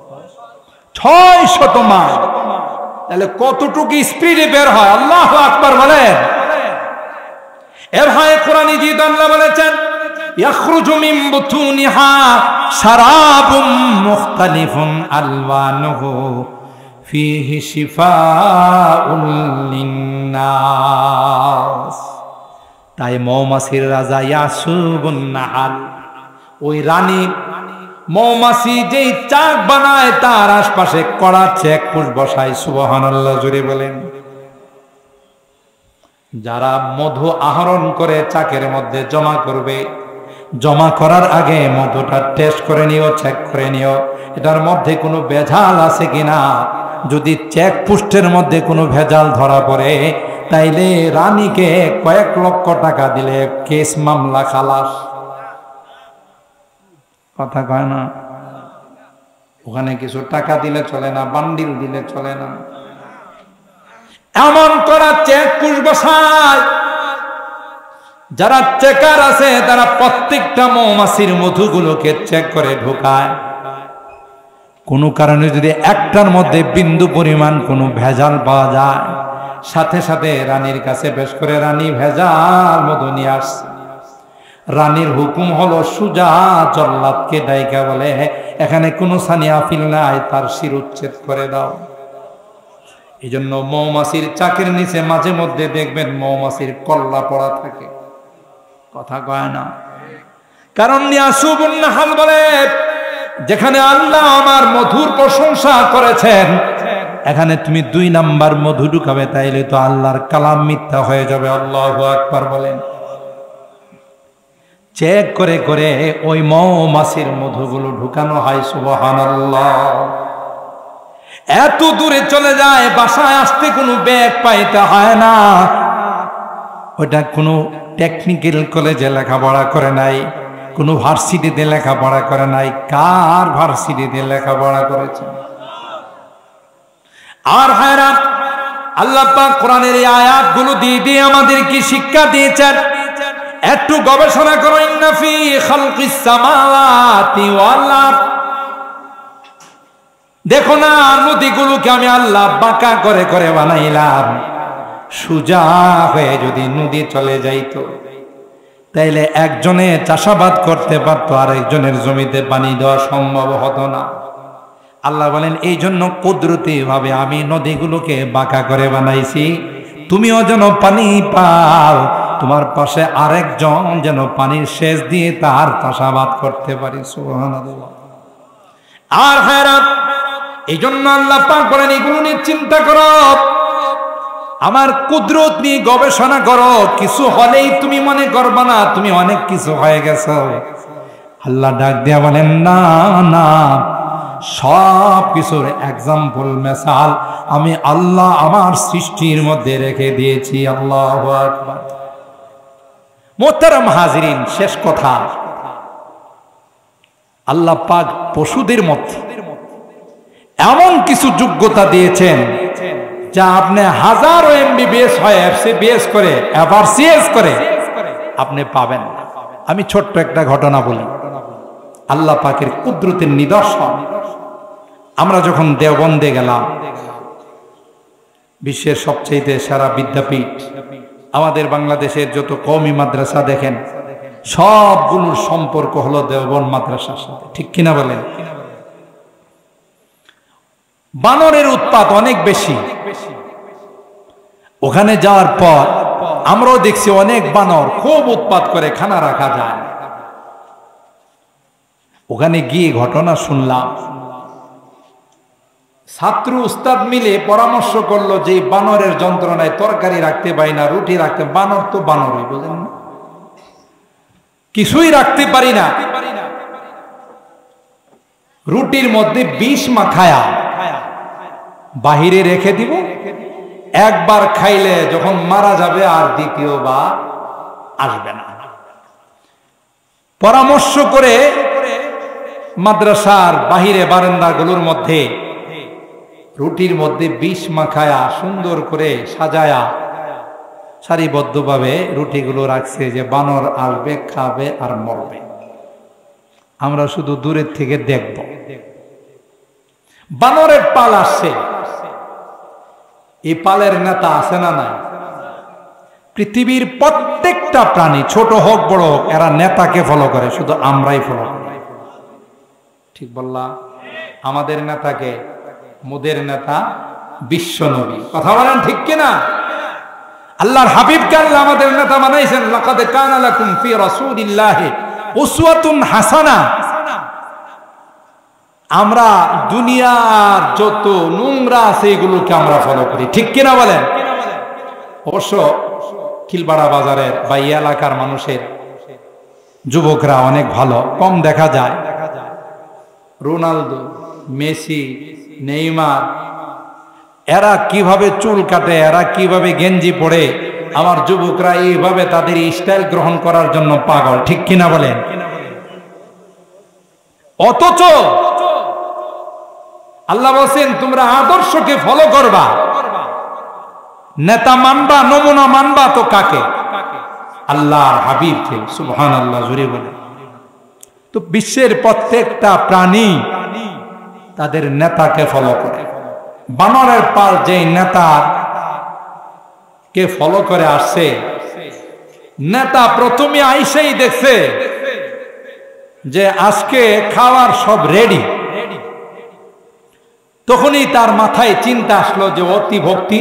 600 মাইল। তাহলে কতটুকু স্পিডে বের হয়? আল্লাহু আকবার বলেন। এর হয় কোরআনে জিদ আল্লাহ বলেছেন, ইয়াখরুজু মিন বুতুনিহা শারাবুম মুখতালিফুন আলওয়ানুহু ফীহি শিফাউল লিন্নাস। তাই মৌমাছির রাজা ইয়াসুবুন নাহাল, ওই রানী মৌমাছি যেই চাক বানায় তার আশপাশে কড়া চেকপোস্ট বসায়। সুবহানাল্লাহ, জোরে বলেন। যারা মধু আহরণ করে চাকের মধ্যে জমা করবে, জমা করার আগে মধুটা টেস্ট করে নিও, চেক করে নিও এটার মধ্যে কোনো ভেজাল আছে কিনা। যদি চেকপোস্টের মধ্যে কোনো ভেজাল ধরা পড়ে, তাইলে রানীকে কয়েক লক্ষ টাকা দিলে কেস মামলা খালাস। কথা কয় না? ওখানে কিছু টাকা দিলে চলে না, বান্ডিল দিলে চলে না। এমন করা চেকপোস্ট বসায়, যারা চেকার আছে তারা প্রত্যেকটা মৌমাছির মধুগুলোকে চেক করে ঢোকায়। কোনো কারণে যদি একটার মধ্যে বিন্দু পরিমাণ কোনো ভেজাল পাওয়া যায়, সাথে সাথে রানীর কাছে পেশ করে, রানী ভেজাল মধু নিয়ে আসছে। রানীর হুকুম হলো সুজা জল্লাদকে ডাইকা বলে, এখানে কোনো সানিয়া ফিল নাই, তার শির উচ্ছেদ করে দাও। এই জন্য মৌমাছির চাকের নিচে মাঝে মধ্যে দেখবেন মৌমাছির কল্লা পড়া থাকে। কথা কয় না? কারণ ইয়াসুবুন নাহাল বলে, যেখানে আল্লাহ আমার মধুর প্রশংসা করেছেন, এখানে তুমি 2 নাম্বার মধু ঢুকাবে, তাইলে তো আল্লাহর কালাম মিথ্যা হয়ে যাবে। আল্লাহু আকবার বলেন। চেক করে করে ওই মৌমাছির মধুগুলো ঢুকানো হয়। সুবহানাল্লাহ। এত দূরে চলে যায়, বাসায় আসতে কোনো ব্যাগ পাইতে হয় না। ওটা কোনো টেকনিক্যাল কলেজে লেখাপড়া করে নাই, কোনো ভার্সিটিতে লেখাপড়া করে নাই। কার ভার্সিটিতে লেখাপড়া করেছে? আর হায়রান, আল্লাহ পাক কোরআনের এই আয়াতগুলো দিয়ে আমাদের কি শিক্ষা দিয়েছেন একটু গবেষণা করো। ইন্না ফি খালকিস সামাওয়াতি ওয়াল আরদ, দেখো না নদীগুলোকে আমি আল্লাহ বাঁকা করে করে বানাইলাম। সোজা হয়ে যদি নদী চলে যাইতো তাইলে একজনে চাষাবাদ করতে পারতো, আর একজনের জমিতে পানি দেওয়া সম্ভব হতো না। আল্লাহ বলেন এই জন্য কুদরতি ভাবে আমি নদীগুলোকে বাঁকা করে বানাইছি, তুমিও যেন পানি পাও, তোমার পাশে আরেকজন যেন পানির সেচ দিয়ে তার চাষাবাদ করতে পারি। সুবহানাল্লাহ। আর হায়রাত, এই জন্য আল্লাহ পাক বলেন এগুলো নিয়ে চিন্তা করো, আমার কুদরত নিয়ে গবেষণা করো। কিছু হলেই তুমি মনে করবা না তুমি অনেক কিছু হয়ে গেছো। আল্লাহ ডাক দিয়া বলেন না না, সব কিছুর এক্সাম্পল মেসাল আমি আল্লাহ আমার সৃষ্টির মধ্যে রেখে দিয়েছি। আল্লাহু আকবার। মোহতারাম হাজিরিন, শেষ কথা, আল্লাহ পাক পশুদের মধ্যে এমন কিছু যোগ্যতা দিয়েছেন যা আপনি হাজারো এমবিবিএস হয় এফসিবিএস করে এফআরসিএস করে আপনি পাবেন না। আমি ছোট্ট একটা ঘটনা বলি, আল্লাহ পাকের কুদরতের নিদর্শন। আমরা যখন দেওবন্দে গেলাম, বিশ্বের সবচেয়ে সেরা বিদ্যাপীঠ, আমাদের বাংলাদেশের যত কওমি মাদ্রাসা দেখেন সবগুলোর সম্পর্ক হলো দেওবন্দ মাদ্রাসার সাথে, ঠিক কিনা বলেন? বানরের উৎপাত অনেক বেশি। ওখানে যাওয়ার পর আমরাও দেখছি অনেক বানর খুব উৎপাত করে, খানা রাখা যায়। ওখানে গিয়ে ঘটনা শুনলাম, ছাত্র উস্তাদ মিলে পরামর্শ করলো যে বানরের যন্ত্রণায় তরকারি রাখতে পারি না, রুটি রাখতে, বানর তো বানরই, বুঝলেন না, কিছুই রাখতে পারি না। রুটির মধ্যে বিষ মাখায়া বাহিরে রেখে দিব, একবার খাইলে যখন মারা যাবে আর দ্বিতীয়বার আসবে না। পরামর্শ করে মাদ্রাসার বাহিরে বারান্দাগুলোর মধ্যে রুটির মধ্যে বিষ মাখায়া সুন্দর করে সাজায়া সারিবদ্ধভাবে রুটিগুলো রাখছে যে বানর আসবে, খাবে আর মরবে। আমরা শুধু দূরের থেকে দেখব। বানরের পাল আসছে, এই পালের নেতা আছে না নাই? পৃথিবীর প্রত্যেকটা প্রাণী ছোট হোক বড় হোক এরা নেতাকে ফলো করে, শুধু আমরাই ফলো করি। ঠিক বললাম? আমাদের নেতাকে, মোদের নেতা বিশ্ব নবী, কথা বলেন ঠিক কিনা? আল্লাহর হাবিবকে আল্লাহ আমাদের নেতা বানাইছেন। লাকাদ কানা লাকুম ফি রাসূলিল্লাহি উসওয়াতুন হাসানা। আমরা দুনিয়ার যত নোংরা আছে এগুলোকে আমরা ফলো করি, ঠিক কিনা বলেন? অবশ্য খিলবাড়া বাজারের বা এই এলাকার মানুষের যুবকরা অনেক ভালো, কম দেখা যায়। রোনালদো, মেসি, নেইমার, এরা কিভাবে চুল কাটে, এরা কিভাবে গেঞ্জি পরে, আমার যুবকরা এইভাবে তাদের স্টাইল গ্রহণ করার জন্য পাগল, ঠিক কিনা বলেন? অথচ আল্লাহ বলেন তোমরা আদর্শকে ফলো করবা, নেতা মানবা, নমুনা মানবা তো কাকে? আল্লাহর হাবিবকে। সুবহানাল্লাহ, জোরে বলেন। তো বিশ্বের প্রত্যেকটা প্রাণী তাদের নেতাকে ফলো করে। বানরের পাল যে নেতা কে ফলো করে আসছে, নেতা প্রথমে আইসেই দেখছে যে আজকে খাওয়ার সব রেডি। তখনই তার মাথায় চিন্তা আসলো যে অতি ভক্তি,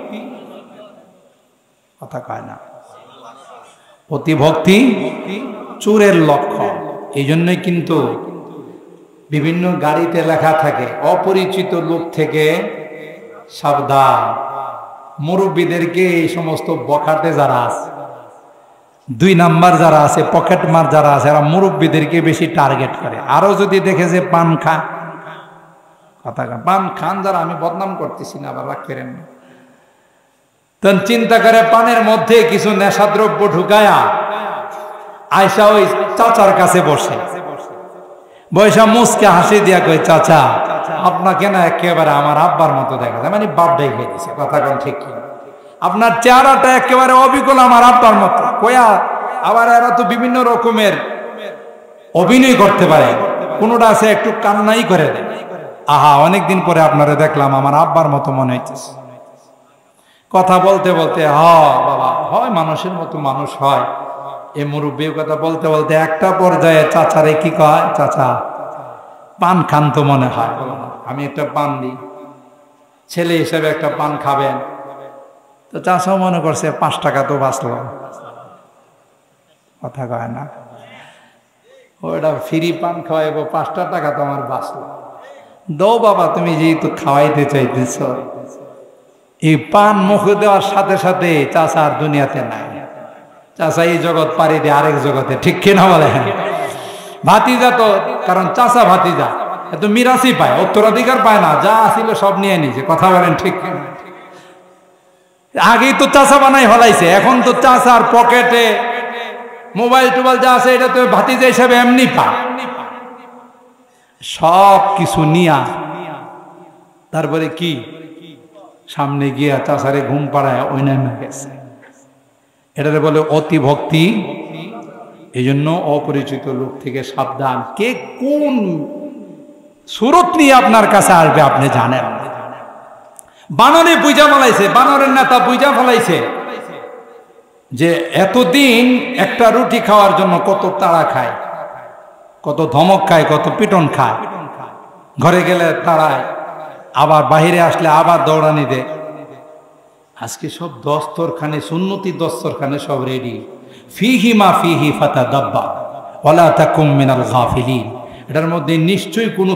কথা কয় না, অতি ভক্তি চোরের লক্ষণ। এই জন্যই কিন্তু বিভিন্ন গাড়িতে লেখা থাকে অপরিচিত লোক থেকে সাবধান। মুরব্বীদেরকে এই সমস্ত বখাটে যারা আছে, 2 নাম্বার যারা আছে, পকেট মার যারা আছে, এরা মুরব্বীদেরকে বেশি টার্গেট করে। আরো যদি দেখে যে পান খা, কথা পান খান যারা, আমি বদনাম করতেছি না, আবার রাগ করেন না, তখন চিন্তা করে পানের মধ্যে কিছু নেশাদ্রব্য ঢুকায়া আয়সা ওই চাচার কাছে বসে, বৈশা মুসকে হাসি দিয়া কই, চাচা আপনাকে না একেবারে আমার আব্বার মতো দেখা যায়, মানে বাপ দেখে দিছে, কথা কোন ঠিক কি? আপনার চেহারাটা একেবারে অবিকল আমার আব্বার মতো কয়া। আবার এরা তো বিভিন্ন রকমের অভিনয় করতে পারে, কোনোটা আছে একটু কান্নাই করে দেয়। আহা, অনেকদিন পরে আপনারা দেখলাম, আমার আব্বার মতো মনে হইতেছে। কথা বলতে বলতে বাবা হয়, মানুষের মতো মানুষ হয়। এ মুরব্বী কথা বলতে বলতে একটা পর্যায়ে চাচারে কি কয়, চাচা পান খান তো মনে হয়। আমি একটা পান দিই, ছেলে হিসেবে একটা পান খাবেন। তো চাচাও মনে করছে 5 টাকা তো বাঁচলো, কথা কয় না, ওটা ফ্রি পান খাওয়াইব, 5 টাকা তো আমার বাঁচলো। দৌ বাবা, তুমি যেহেতু খাওয়াইতে চাইতেছ, এই পান মুখে দেওয়ার সাথে সাথে চাচা আর দুনিয়াতে নাই। চাচা এই জগৎ পাড়ি দিয়ে আরেক জগতে, ঠিক কিনা বলে? ভাতিজা তো, কারণ চাচা ভাতিজা এত মিরাসই পায়, উত্তরাধিকার পায় না, যা আসিল সব নিয়ে নিছে, কথা বলেন ঠিক কিনা? আগেই তো চাচা বানাই ফলাইছে, এখন তো চাচার পকেটে মোবাইল টোবাইল যা আছে, এটা তো ভাতিজা হিসাবে এমনি পায়। সব কিছু নিয়া তারপরে কি সামনে গিয়া চাচারে ঘুম পাড়ায় ওই নামে গেছে। এটারে বলে অতি ভক্তি। এই জন্য অপরিচিত লোক থেকে সাবধান। কে কোন সুরত নিয়ে আপনার কাছে আসবে আপনি জানেন। বানরে বুঝা ফলাইছে, বানরের নেতা বুঝা ফলাইছে যে এতদিন একটা রুটি খাওয়ার জন্য কত তাড়া খায়, কত ধমক খায়, কত পিটন খায়। ঘরে গেলে তাড়ায়, আবার বাহিরে আসলে আবার দৌড়ানি দেয়। আজকে সব দস্তরখানে, সুন্নতি দস্তরখানে সব রেডি। ফিহি মা ফিহি ফাতাদাব্বা ওয়ালা তাকুম মিনাল গাফিলিন। এটার মধ্যে নিশ্চয়ই কোনো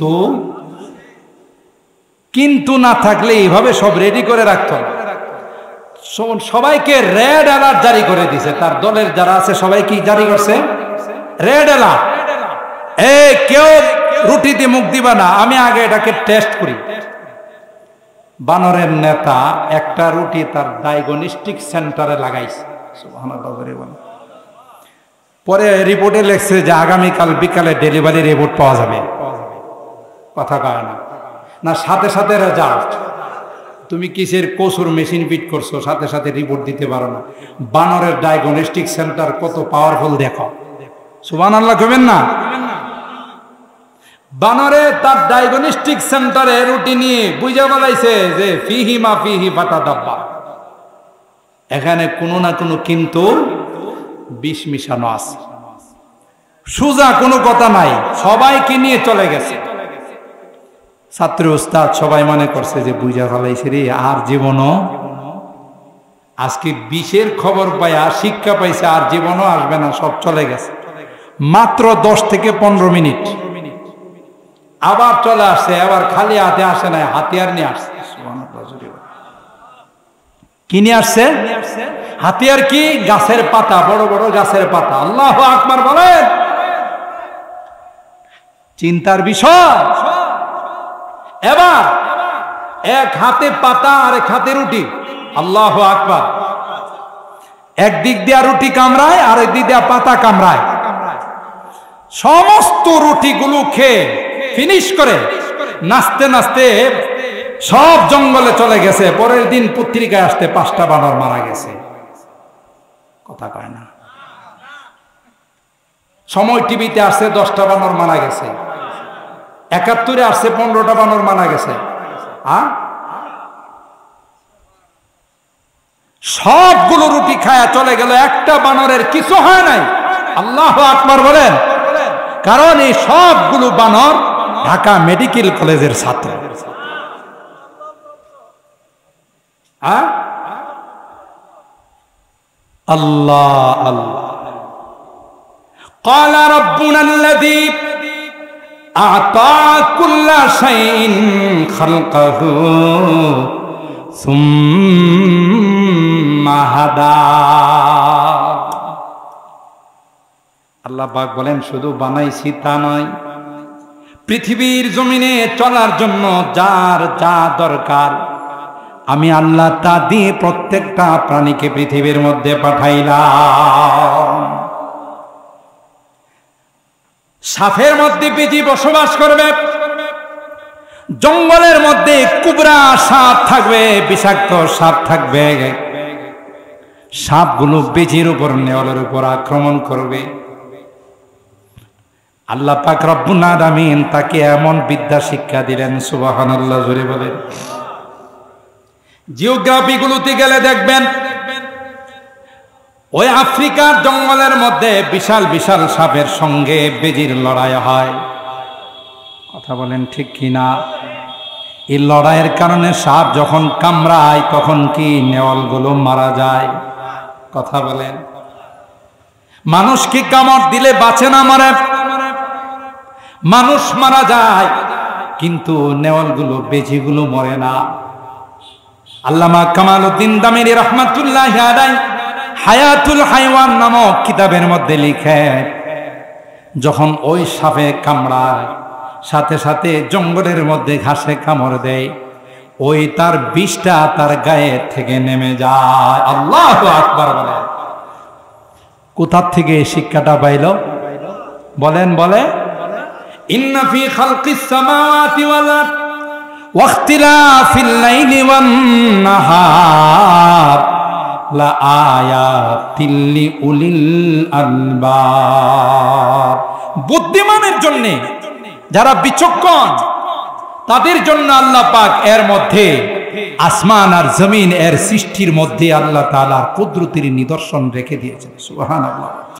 কিন্তু না থাকলে এইভাবে সব রেডি করে রাখতো। সবাইকে রেড অ্যালার্ট জারি করে দিছে। তার দলের যারা আছে সবাই কি জারি করছে? Red alert. কেউ রুটিতে মুখ দিবা না, আমি আগে এটাকে টেস্ট করি। বানরের নেতা একটা রুটি তার ডায়াগনস্টিক সেন্টারে লাগাইছে। পরে রিপোর্টে লেখছে যে আগামীকাল বিকালে ডেলিভারি রিপোর্ট পাওয়া যাবে। কথা কয় না, না সাথে সাথে রেজাল্ট। তুমি কিসের কসুর মেশিন ফিট করছো, সাথে সাথে রিপোর্ট দিতে পারো না। বানরের ডায়াগনস্টিক সেন্টার কত পাওয়ারফুল দেখো। সুবহানাল্লাহ কইবেন না? বানরে তার ডায়াগনস্টিক সেন্টারে রুটি নিয়ে বুঝা বলাইছে যে ফিহি মা ফিহি ফাতাদাব্বা। এখানে কোনো না কোনো কিন্তু বিষ মিশানো আছে। সোজা কোনো কথা নাই, সবাইকে নিয়ে চলে গেছে। ছাত্র উস্তাদ সবাই মনে করছে যে বুঝা ফেলাইছে রে, আর জীবনও আজকে বিষের খবর পাইয়া শিক্ষা পাইছে, আর জীবনও আসবে না, সব চলে গেছে। মাত্র 10 থেকে 15 মিনিট আবার চলে আসছে। আবার খালি হাতে আসে না, হাতিয়ার নিয়ে আসছে। কি নিয়ে আসছে? হাতিয়ার কি? গাছের পাতা, বড় বড় গাছের পাতা। আল্লাহু আকবার বলেন। চিন্তার বিষয়। এবার এক হাতে পাতা আর এক হাতে রুটি। আল্লাহু আকবার। একদিক দিয়া রুটি কামড়ায়, আর একদিক দিয়া পাতা কামড়ায়। সমস্ত রুটিগুলো খেয়ে ফিনিশ করে নাচতে নাচতে সব জঙ্গলে চলে গেছে। পরের দিন পত্রিকায় আসতে 5টা বানর মারা গেছে। কথা কয় না। সময় টিভিতে আসছে 10টা বানর মারা গেছে। 71-এ আসছে 15টা বানর মারা গেছে। সবগুলো রুটি খায়া চলে গেল, একটা বানরের কিছু হয় নাই। আল্লাহু আকবার বলেন। কারণ এই সবগুলো বানর ঢাকা মেডিকেল কলেজের ছাত্র। আল্লাহ আল্লাহ। قال ربنا الذي أعطى كل شيء خلقه ثم هدى। আল্লাহ পাক বলেন, শুধু বানাইছি তা নয়, পৃথিবীর জমিনে চলার জন্য যার যা দরকার আমি আল্লাহ তা দিয়ে প্রত্যেকটা প্রাণীকে পৃথিবীর মধ্যে পাঠাইলাম। সাফের মধ্যে বিজি বসবাস করবে, জঙ্গলের মধ্যে কুবরা সাপ থাকবে, বিষাক্ত সাপ থাকবে। সাপগুলো বেজির উপর, নেওয়ালের উপর আক্রমণ করবে। আল্লাহ পাক রব্বুল আলামিন তাকে এমন বিদ্যা শিক্ষা দিলেন, সুবহানাল্লাহ জোরে বলেন। জিওগ্রাফি গুলোতে গেলে দেখবেন ওই আফ্রিকার জঙ্গলের মধ্যে বিশাল বিশাল সাপের সঙ্গে বেজির লড়াই হয়। কথা বলেন ঠিক কিনা? এই লড়াইয়ের কারণে সাপ যখন কামড়ায় তখন কি নেওয়ালগুলো মারা যায়? কথা বলেন। মানুষ কি কামড় দিলে বাঁচে না মরে? মানুষ মারা যায়, কিন্তু নেওয়ালগুলো, বেজিগুলো মরে না। আল্লামা কামালউদ্দিন দামিনী রাহমাতুল্লাহি আলাইহি হায়াতুল হাইওয়ান নামক কিতাবের মধ্যে লিখে, যখন ওই সাপে কামড়ায় সাথে সাথে জঙ্গলের মধ্যে ঘাসে কামড় দেয়, ওই তার বিষটা তার গায়ে থেকে নেমে যায়। আল্লাহু আকবার বলেন। কোথা থেকে শিক্ষাটা পাইল বলেন? বলে ইন্না ফি খালকিস সামাওয়াতি ওয়াল আরদ ওয়া ইখতিলাফিল লাইলি ওয়ান নাহার লা আয়াতিল লিউলিল আলবাব। বুদ্ধিমানের জন্য, যারা বিচক্ষণ, তাদের জন্য আল্লাহ পাক এর মধ্যে, আসমান আর জমিন এর সৃষ্টির মধ্যে আল্লাহ তাআলার কুদরতের নিদর্শন রেখে দিয়েছেন। সুবহানাল্লাহ।